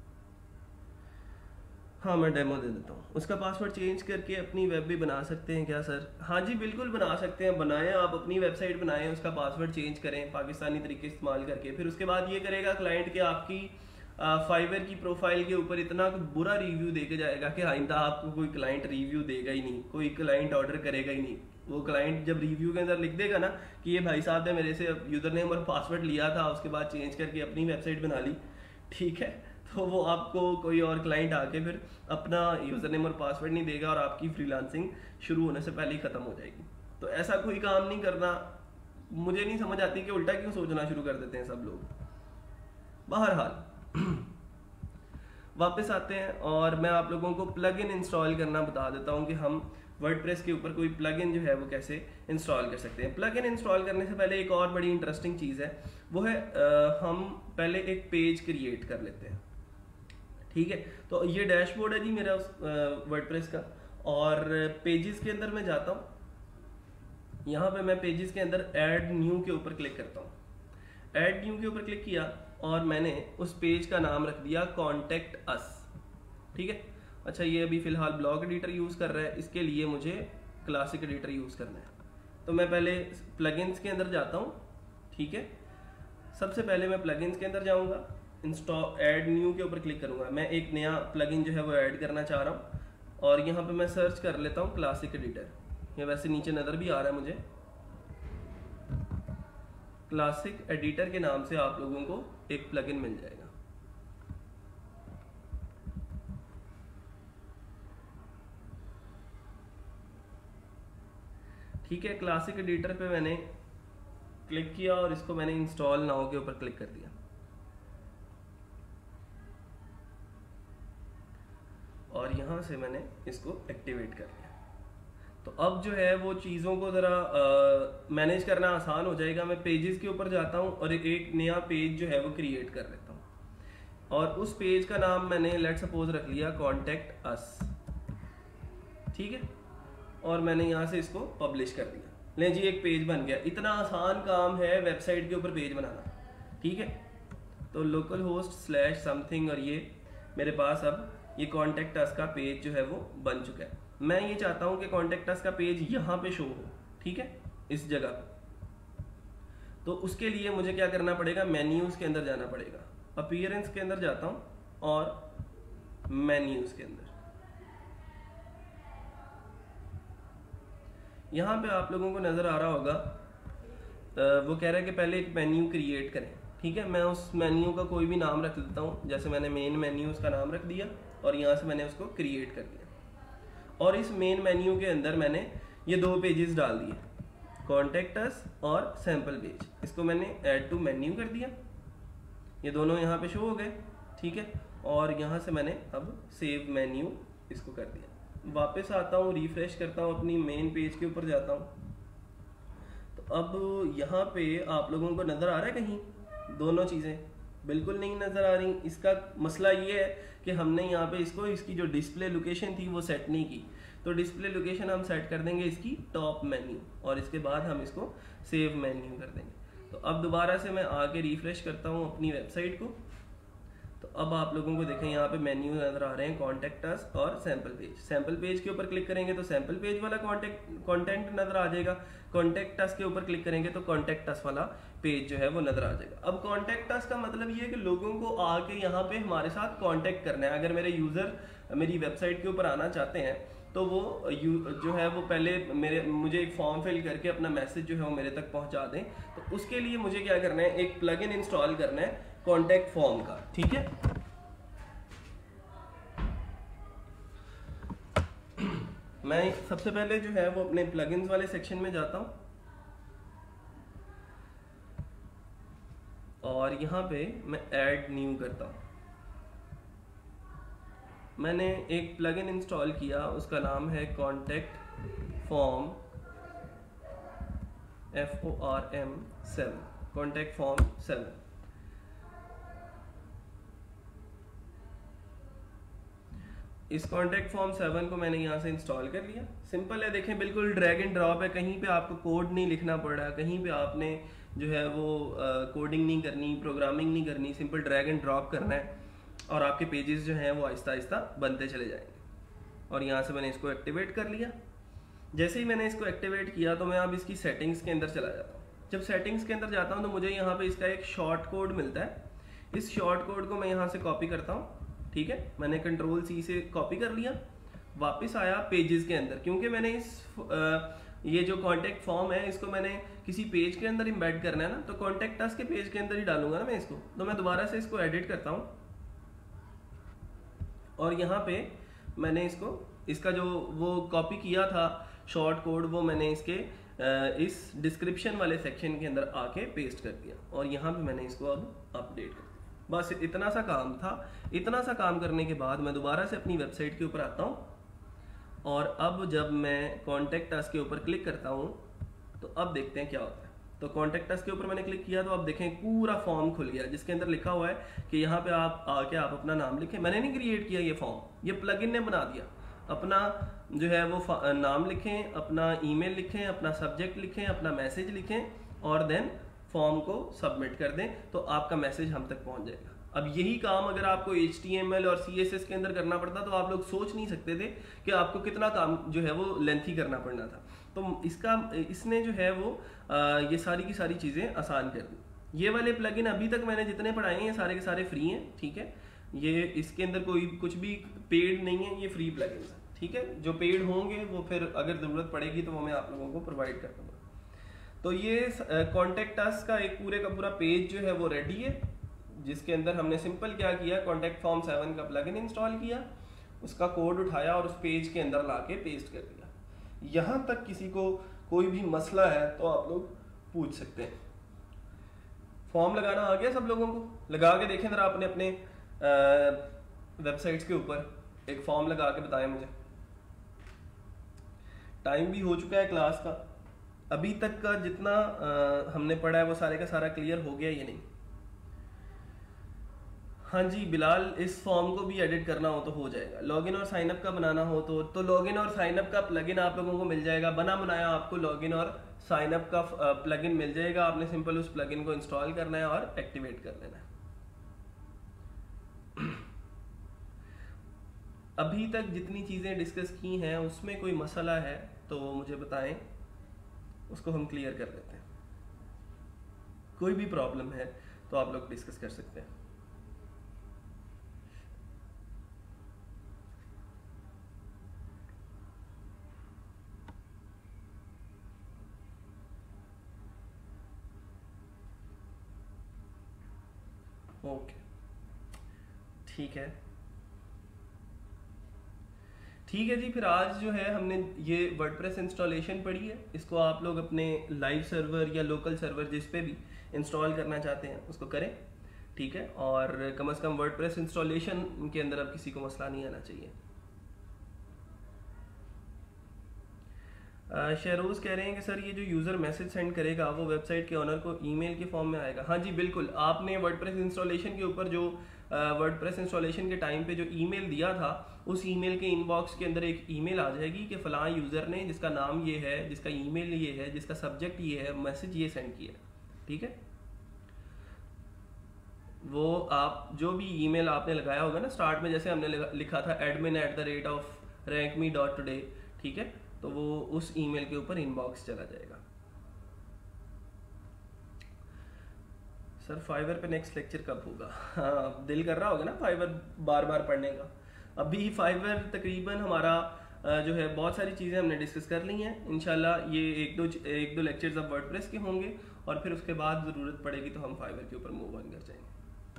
हाँ, मैं डेमो दे देता हूँ। उसका पासवर्ड चेंज करके अपनी वेब भी बना सकते हैं क्या सर? हाँ जी, बिल्कुल बना सकते हैं। बनाएं, आप अपनी वेबसाइट बनाएं, उसका पासवर्ड चेंज करें पाकिस्तानी तरीके इस्तेमाल करके। फिर उसके बाद ये करेगा क्लाइंट कि आपकी फाइवर की प्रोफाइल के ऊपर इतना बुरा रिव्यू दे के जाएगा कि आइंदा आपको कोई क्लाइंट रिव्यू देगा ही नहीं, कोई क्लाइंट ऑर्डर करेगा ही नहीं। वो क्लाइंट जब रिव्यू के अंदर लिख देगा ना कि ये भाई साहब ने मेरे से यूज़र नेम और पासवर्ड लिया था, उसके बाद चेंज करके अपनी वेबसाइट बना ली, ठीक है, तो वो आपको कोई और क्लाइंट आके फिर अपना यूज़र नेम और पासवर्ड नहीं देगा और आपकी फ्रीलांसिंग शुरू होने से पहले ही ख़त्म हो जाएगी। तो ऐसा कोई काम नहीं करना। मुझे नहीं समझ आती कि उल्टा क्यों सोचना शुरू कर देते हैं सब लोग। बहरहाल वापस आते हैं और मैं आप लोगों को प्लगइन इंस्टॉल करना बता देता हूं कि हम वर्डप्रेस के ऊपर कोई प्लगइन जो है वो कैसे इंस्टॉल कर सकते हैं। प्लगइन इंस्टॉल करने से पहले एक और बड़ी इंटरेस्टिंग चीज़ है, वो है हम पहले एक पेज क्रिएट कर लेते हैं। ठीक है, तो ये डैशबोर्ड है जी मेरा वर्डप्रेस का, और पेजेस के अंदर मैं जाता हूँ। यहाँ पे मैं पेजेस के अंदर ऐड न्यू के ऊपर क्लिक करता हूँ। ऐड न्यू के ऊपर क्लिक किया और मैंने उस पेज का नाम रख दिया कॉन्टेक्ट अस। ठीक है, अच्छा ये अभी फिलहाल ब्लॉग एडिटर यूज़ कर रहा है, इसके लिए मुझे क्लासिक एडिटर यूज़ करना है। तो मैं पहले प्लगइन्स के अंदर जाता हूँ। ठीक है, सबसे पहले मैं प्लगइन्स के अंदर जाऊँगा, इंस्टॉल ऐड न्यू के ऊपर क्लिक करूँगा। मैं एक नया प्लगइन जो है वो ऐड करना चाह रहा हूँ और यहाँ पे मैं सर्च कर लेता हूँ क्लासिक एडिटर। ये वैसे नीचे नज़र भी आ रहा है मुझे, क्लासिक एडिटर के नाम से आप लोगों को एक प्लगइन मिल जाएगा। ठीक है, क्लासिक एडिटर पे मैंने क्लिक किया और इसको मैंने इंस्टॉल नाउ के ऊपर क्लिक कर दिया और यहाँ से मैंने इसको एक्टिवेट कर लिया। तो अब जो है वो चीज़ों को ज़रा मैनेज करना आसान हो जाएगा। मैं पेजेस के ऊपर जाता हूँ और एक नया पेज जो है वो क्रिएट कर लेता हूँ और उस पेज का नाम मैंने लेट सपोज रख लिया कॉन्टेक्ट अस। ठीक है, और मैंने यहाँ से इसको पब्लिश कर दिया। ले जी एक पेज बन गया। इतना आसान काम है वेबसाइट के ऊपर पेज बनाना, ठीक है। तो लोकल होस्ट स्लैश समथिंग और ये मेरे पास अब ये कॉन्टेक्ट अस का पेज जो है वो बन चुका है। मैं ये चाहता हूँ कि कॉन्टेक्ट अस का पेज यहाँ पे शो हो, ठीक है, इस जगह पे। तो उसके लिए मुझे क्या करना पड़ेगा, मेन्यूज के अंदर जाना पड़ेगा। अपीयरेंस के अंदर जाता हूँ और मेन्यूज के अंदर यहाँ पे आप लोगों को नजर आ रहा होगा वो कह रहा है कि पहले एक मेन्यू क्रिएट करें, ठीक है। मैं उस मेन्यू का कोई भी नाम रख देता हूँ, जैसे मैंने मेन मेन्यू उसका नाम रख दिया और यहाँ से मैंने उसको क्रिएट कर दिया। और इस मेन मेन्यू के अंदर मैंने ये 2 पेजेस डाल दिए, कॉन्टेक्ट अस और सैंपल पेज। इसको मैंने ऐड टू मेन्यू कर दिया, ये दोनों यहाँ पे शो हो गए, ठीक है। और यहाँ से मैंने अब सेव मेन्यू इसको कर दिया। वापस आता हूँ, रिफ्रेश करता हूँ, अपनी मेन पेज के ऊपर जाता हूँ। तो अब यहाँ पे आप लोगों को नज़र आ रहा है कहीं दोनों चीज़ें? बिल्कुल नहीं नज़र आ रही। इसका मसला ये है कि हमने यहाँ पे इसकी जो डिस्प्ले लोकेशन थी वो सेट नहीं की। तो डिस्प्ले लोकेशन हम सेट कर देंगे इसकी टॉप मेन्यू, और इसके बाद हम इसको सेव मेन्यू कर देंगे। तो अब दोबारा से मैं आके रिफ्रेश करता हूँ अपनी वेबसाइट को। तो अब आप लोगों को देखें यहाँ पे मेन्यू नजर आ रहे हैं, कॉन्टेक्ट अस और सैंपल पेज। सैंपल पेज के ऊपर क्लिक करेंगे तो सैंपल पेज वाला कंटेंट नजर आ जाएगा। कॉन्टेक्ट अस के ऊपर क्लिक करेंगे तो कॉन्टेक्ट अस वाला पेज जो है वो नजर आ जाएगा। अब कॉन्टेक्ट अस का मतलब ये है कि लोगों को आके यहाँ पे हमारे साथ कॉन्टेक्ट करना है। अगर मेरे यूजर मेरी वेबसाइट के ऊपर आना चाहते हैं तो वो जो है वो पहले मुझे एक फॉर्म फिल करके अपना मैसेज जो है वो मेरे तक पहुंचा दें। तो उसके लिए मुझे क्या करना है, एक प्लगइन इंस्टॉल करना है कॉन्टेक्ट फॉर्म का, ठीक है। मैं सबसे पहले जो है वो अपने प्लगइन्स वाले सेक्शन में जाता हूं और यहाँ पे मैं ऐड न्यू करता हूं। मैंने एक प्लगइन इंस्टॉल किया, उसका नाम है contact form FORM 7, contact form 7। इस कॉन्टेक्ट फॉर्म 7 को मैंने यहाँ से इंस्टॉल कर लिया। सिंपल है, देखें बिल्कुल ड्रैग एंड ड्रॉप है। कहीं पे आपको कोड नहीं लिखना पड़ रहा, कहीं पे आपने जो है वो कोडिंग नहीं करनी, प्रोग्रामिंग नहीं करनी, सिंपल ड्रैग एंड ड्रॉप करना है और आपके पेजेस जो हैं वो आहिस्ता आहिस्ता बनते चले जाएंगे। और यहाँ से मैंने इसको एक्टिवेट कर लिया। जैसे ही मैंने इसको एक्टिवेट किया तो मैं अब इसकी सेटिंग्स के अंदर चला जाता हूँ। जब सेटिंग्स के अंदर जाता हूँ तो मुझे यहाँ पे इसका एक शॉर्ट कोड मिलता है। इस शॉर्ट कोड को मैं यहाँ से कॉपी करता हूँ, ठीक है। मैंने कंट्रोल C से कॉपी कर लिया, वापस आया पेजेस के अंदर। क्योंकि मैंने ये जो कॉन्टेक्ट फॉर्म है इसको मैंने किसी पेज के अंदर इम्बेड करना है ना, तो कॉन्टेक्ट अस के पेज के अंदर ही डालूंगा ना मैं इसको। तो मैं दोबारा से इसको एडिट करता हूँ और यहाँ पे मैंने इसका जो वो कॉपी किया था शॉर्ट कोड, वो मैंने इसके इस डिस्क्रिप्शन वाले सेक्शन के अंदर आके पेस्ट कर दिया और यहाँ पे मैंने इसको अब अपडेट कर दिया। बस इतना सा काम था। इतना सा काम करने के बाद मैं दोबारा से अपनी वेबसाइट के ऊपर आता हूँ और अब जब मैं कॉन्टेक्ट अस के ऊपर क्लिक करता हूँ तो अब देखते हैं क्या होता है। तो कॉन्टेक्ट अस के ऊपर मैंने क्लिक किया तो अब देखें पूरा फॉर्म खुल गया, जिसके अंदर लिखा हुआ है कि यहाँ पे आप आके आप अपना नाम लिखें। मैंने नहीं क्रिएट किया ये फॉर्म, ये प्लगइन ने बना दिया। अपना जो है वो नाम लिखें, अपना ईमेल लिखें, अपना सब्जेक्ट लिखें, अपना मैसेज लिखें और देन फॉर्म को सबमिट कर दें तो आपका मैसेज हम तक पहुंच जाएगा। अब यही काम अगर आपको HTML और CSS के अंदर करना पड़ता तो आप लोग सोच नहीं सकते थे कि आपको कितना काम जो है वो लेंथी करना पड़ना था। तो इसने जो है वो ये सारी की सारी चीज़ें आसान कर दी। ये वाले प्लगइन अभी तक मैंने जितने पढ़ाए हैं सारे के सारे फ्री हैं, ठीक है। ये इसके अंदर कोई कुछ भी पेड नहीं है, ये फ्री प्लगइन है, ठीक है। जो पेड होंगे वो फिर अगर ज़रूरत पड़ेगी तो वो मैं आप लोगों को प्रोवाइड कर दूँगा। तो ये कॉन्टेक्ट अस का एक पूरे का पूरा पेज जो है वो रेडी है, जिसके अंदर हमने सिंपल क्या किया, कॉन्टेक्ट फॉर्म 7 का प्लगइन इंस्टॉल किया, उसका कोड उठाया और उस पेज के अंदर लाके पेस्ट कर दिया। यहाँ तक किसी को कोई भी मसला है तो आप लोग पूछ सकते हैं। फॉर्म लगाना आ गया सब लोगों को? लगा के देखें जरा आपने अपने वेबसाइट्स के ऊपर एक फॉर्म लगा के बताएं मुझे। टाइम भी हो चुका है क्लास का। अभी तक का जितना हमने पढ़ा है वो सारे का सारा क्लियर हो गया या नहीं? हाँ जी बिलाल, इस फॉर्म को भी एडिट करना हो तो हो जाएगा। लॉगिन और साइनअप का बनाना हो तो लॉगिन और साइनअप का प्लगइन आप लोगों को मिल जाएगा, बना बनाया आपको लॉगिन और साइनअप का प्लगइन मिल जाएगा। आपने सिंपल उस प्लगइन को इंस्टॉल करना है और एक्टिवेट कर लेना है। अभी तक जितनी चीज़ें डिस्कस की हैं उसमें कोई मसला है तो मुझे बताएं, उसको हम क्लियर कर लेते हैं। कोई भी प्रॉब्लम है तो आप लोग डिस्कस कर सकते हैं। ओके ठीक है, ठीक है जी। फिर आज जो है हमने ये वर्डप्रेस इंस्टॉलेशन पढ़ी है, इसको आप लोग अपने लाइव सर्वर या लोकल सर्वर जिस पे भी इंस्टॉल करना चाहते हैं उसको करें, ठीक है। और कम से कम वर्डप्रेस इंस्टॉलेशन के अंदर अब किसी को मसला नहीं आना चाहिए। शहरोज कह रहे हैं कि सर ये जो यूज़र मैसेज सेंड करेगा वो वेबसाइट के ओनर को ईमेल के फॉर्म में आएगा। हाँ जी बिल्कुल, आपने वर्डप्रेस इंस्टॉलेशन के ऊपर जो वर्डप्रेस इंस्टॉलेशन के टाइम पे जो ईमेल दिया था, उस ईमेल के इनबॉक्स के अंदर एक ईमेल आ जाएगी कि फलां यूज़र ने, जिसका नाम ये है, जिसका ईमेल ये है, जिसका सब्जेक्ट ये है, मैसेज ये सेंड किया, ठीक है। वो आप जो भी ईमेल आपने लगाया होगा ना स्टार्ट में, जैसे हमने लिखा था admin@rankme.today, ठीक है, तो वो उस ईमेल के ऊपर इनबॉक्स चला जाएगा। सर फाइवर पे नेक्स्ट लेक्चर कब होगा? हाँ, दिल कर रहा होगा ना फाइवर बार बार पढ़ने का। अभी फाइवर तकरीबन हमारा जो है बहुत सारी चीज़ें हमने डिस्कस कर ली हैं। इंशाल्लाह ये एक दो लेक्चर्स अब वर्डप्रेस के होंगे और फिर उसके बाद ज़रूरत पड़ेगी तो हम फाइवर के ऊपर मूव ऑन कर जाएंगे।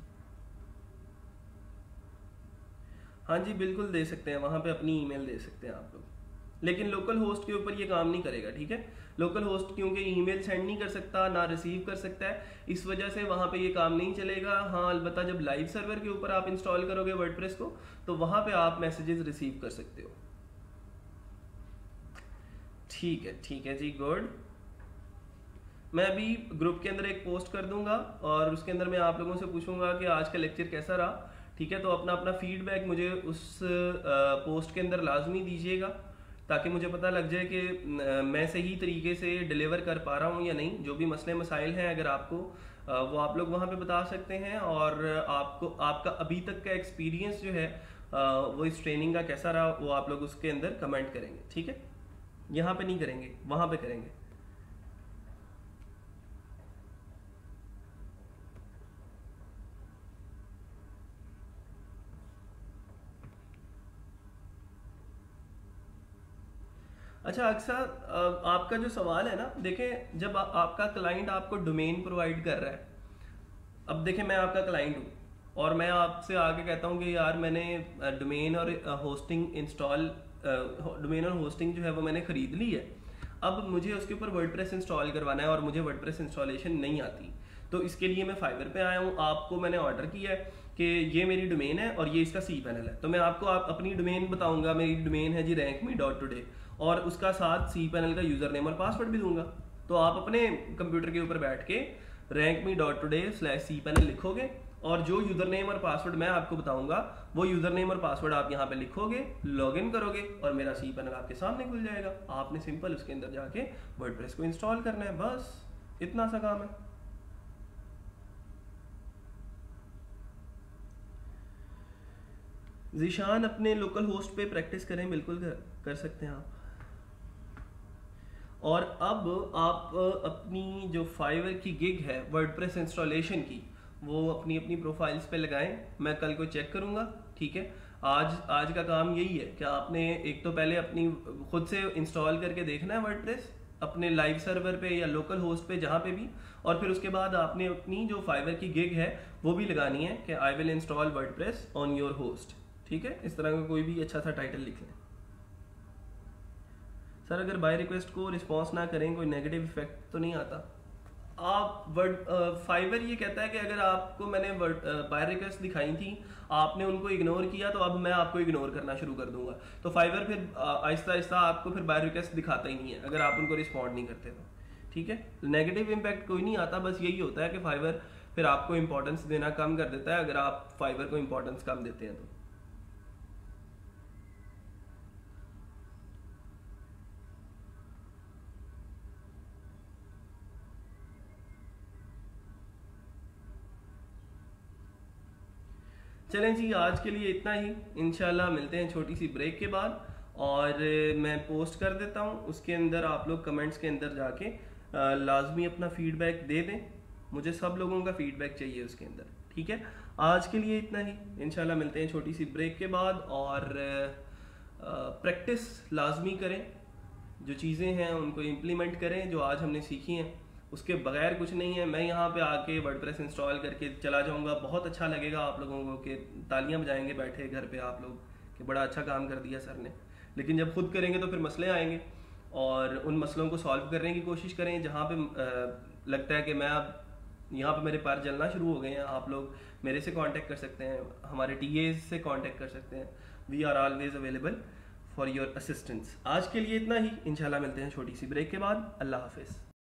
हाँ जी बिल्कुल दे सकते हैं, वहाँ पे अपनी ईमेल दे सकते हैं आप लोग, लेकिन लोकल होस्ट के ऊपर ये काम नहीं करेगा, ठीक है। लोकल होस्ट क्योंकि ईमेल सेंड नहीं कर सकता ना रिसीव कर सकता है, इस वजह से वहाँ पे ये काम नहीं चलेगा। हाँ अलबत्ता जब लाइव सर्वर के ऊपर आप इंस्टॉल करोगे वर्डप्रेस को तो वहाँ पे आप मैसेजेस रिसीव कर सकते हो। ठीक है जी, गुड। मैं अभी ग्रुप के अंदर एक पोस्ट कर दूंगा और उसके अंदर मैं आप लोगों से पूछूंगा कि आज का लेक्चर कैसा रहा, ठीक है। तो अपना फीडबैक मुझे उस पोस्ट के अंदर लाजमी दीजिएगा ताकि मुझे पता लग जाए कि मैं सही तरीके से डिलीवर कर पा रहा हूँ या नहीं। जो भी मसले मसाइल हैं अगर आपको वो आप लोग वहाँ पे बता सकते हैं, और आपका अभी तक का एक्सपीरियंस जो है वो इस ट्रेनिंग का कैसा रहा वो आप लोग उसके अंदर कमेंट करेंगे, ठीक है। यहाँ पे नहीं करेंगे, वहाँ पे करेंगे। अच्छा अक्सर आपका जो सवाल है ना, देखें जब आपका क्लाइंट आपको डोमेन प्रोवाइड कर रहा है, अब देखें मैं आपका क्लाइंट हूँ और मैं आपसे आके कहता हूँ कि यार मैंने डोमेन और होस्टिंग जो है वो मैंने खरीद ली है, अब मुझे उसके ऊपर वर्डप्रेस इंस्टॉल करवाना है और मुझे वर्डप्रेस इंस्टॉलेशन नहीं आती, तो इसके लिए मैं फाइवर पे आया हूँ। आपको मैंने ऑर्डर किया है कि ये मेरी डोमेन है और ये इसका cPanel है, तो मैं आपको अपनी डोमेन बताऊंगा। मेरी डोमेन है जी rankme.today और उसका साथ cPanel का यूजर नेम और पासवर्ड भी दूंगा। तो आप अपने कंप्यूटर के ऊपर बैठ के rankme.today/cPanel लिखोगे और जो यूजर नेम और पासवर्ड मैं आपको बताऊंगा वो यूजर नेम और पासवर्ड आप यहाँ पे लिखोगे, लॉगिन करोगे और मेरा cPanel आपके सामने खुल जाएगा। आपने सिंपल उसके अंदर जाके वर्डप्रेस को इंस्टॉल करना है, बस इतना सा काम है। जीशान अपने लोकल होस्ट पे प्रैक्टिस करें, बिल्कुल कर सकते हैं आप। और अब आप अपनी जो फाइवर की गिग है वर्डप्रेस इंस्टॉलेशन की वो अपनी अपनी प्रोफाइल्स पे लगाएं। मैं कल को चेक करूंगा, ठीक है। आज का काम यही है कि आपने एक तो पहले अपनी खुद से इंस्टॉल करके देखना है वर्डप्रेस अपने लाइव सर्वर पे या लोकल होस्ट पे जहाँ पे भी, और फिर उसके बाद आपने अपनी जो फाइवर की गिग है वो भी लगानी है कि I will install WordPress on your host, ठीक है। इस तरह का कोई भी अच्छा सा टाइटल लिख लें। सर अगर बाय रिक्वेस्ट को रिस्पॉन्स ना करें कोई नेगेटिव इफेक्ट तो नहीं आता? आप फाइवर ये कहता है कि अगर आपको मैंने बाय रिक्वेस्ट दिखाई थी, आपने उनको इग्नोर किया, तो अब मैं आपको इग्नोर करना शुरू कर दूंगा। तो फाइवर फिर आहिस्ता आहिस्ता आपको फिर बाय रिक्वेस्ट दिखाता ही नहीं है अगर आप उनको रिस्पॉन्ड नहीं करते तो, ठीक है। नेगेटिव इम्पैक्ट कोई नहीं आता, बस यही होता है कि फाइवर फिर आपको इंपॉर्टेंस देना कम कर देता है अगर आप फाइवर को इंपॉर्टेंस कम देते हैं तो। चलें जी, आज के लिए इतना ही। इंशाल्लाह मिलते हैं छोटी सी ब्रेक के बाद, और मैं पोस्ट कर देता हूँ उसके अंदर, आप लोग कमेंट्स के अंदर जाके लाजमी अपना फीडबैक दे दें। मुझे सब लोगों का फीडबैक चाहिए उसके अंदर, ठीक है। आज के लिए इतना ही, इंशाल्लाह मिलते हैं छोटी सी ब्रेक के बाद। और प्रैक्टिस लाजमी करें, जो चीज़ें हैं उनको इम्प्लीमेंट करें जो आज हमने सीखी हैं, उसके बगैर कुछ नहीं है। मैं यहाँ पे आके वर्डप्रेस इंस्टॉल करके चला जाऊँगा, बहुत अच्छा लगेगा आप लोगों को, कि तालियां बजाएंगे बैठे घर पे आप लोग कि बड़ा अच्छा काम कर दिया सर ने। लेकिन जब खुद करेंगे तो फिर मसले आएंगे, और उन मसलों को सॉल्व करने की कोशिश करें। जहाँ पे लगता है कि मैं अब यहाँ पे मेरे पैर जलना शुरू हो गए हैं, आप लोग मेरे से कांटेक्ट कर सकते हैं, हमारे टीएज से कांटेक्ट कर सकते हैं। We are always available for your assistance. आज के लिए इतना ही, इंशाल्लाह मिलते हैं छोटी सी ब्रेक के बाद। अल्लाह हाफिज़।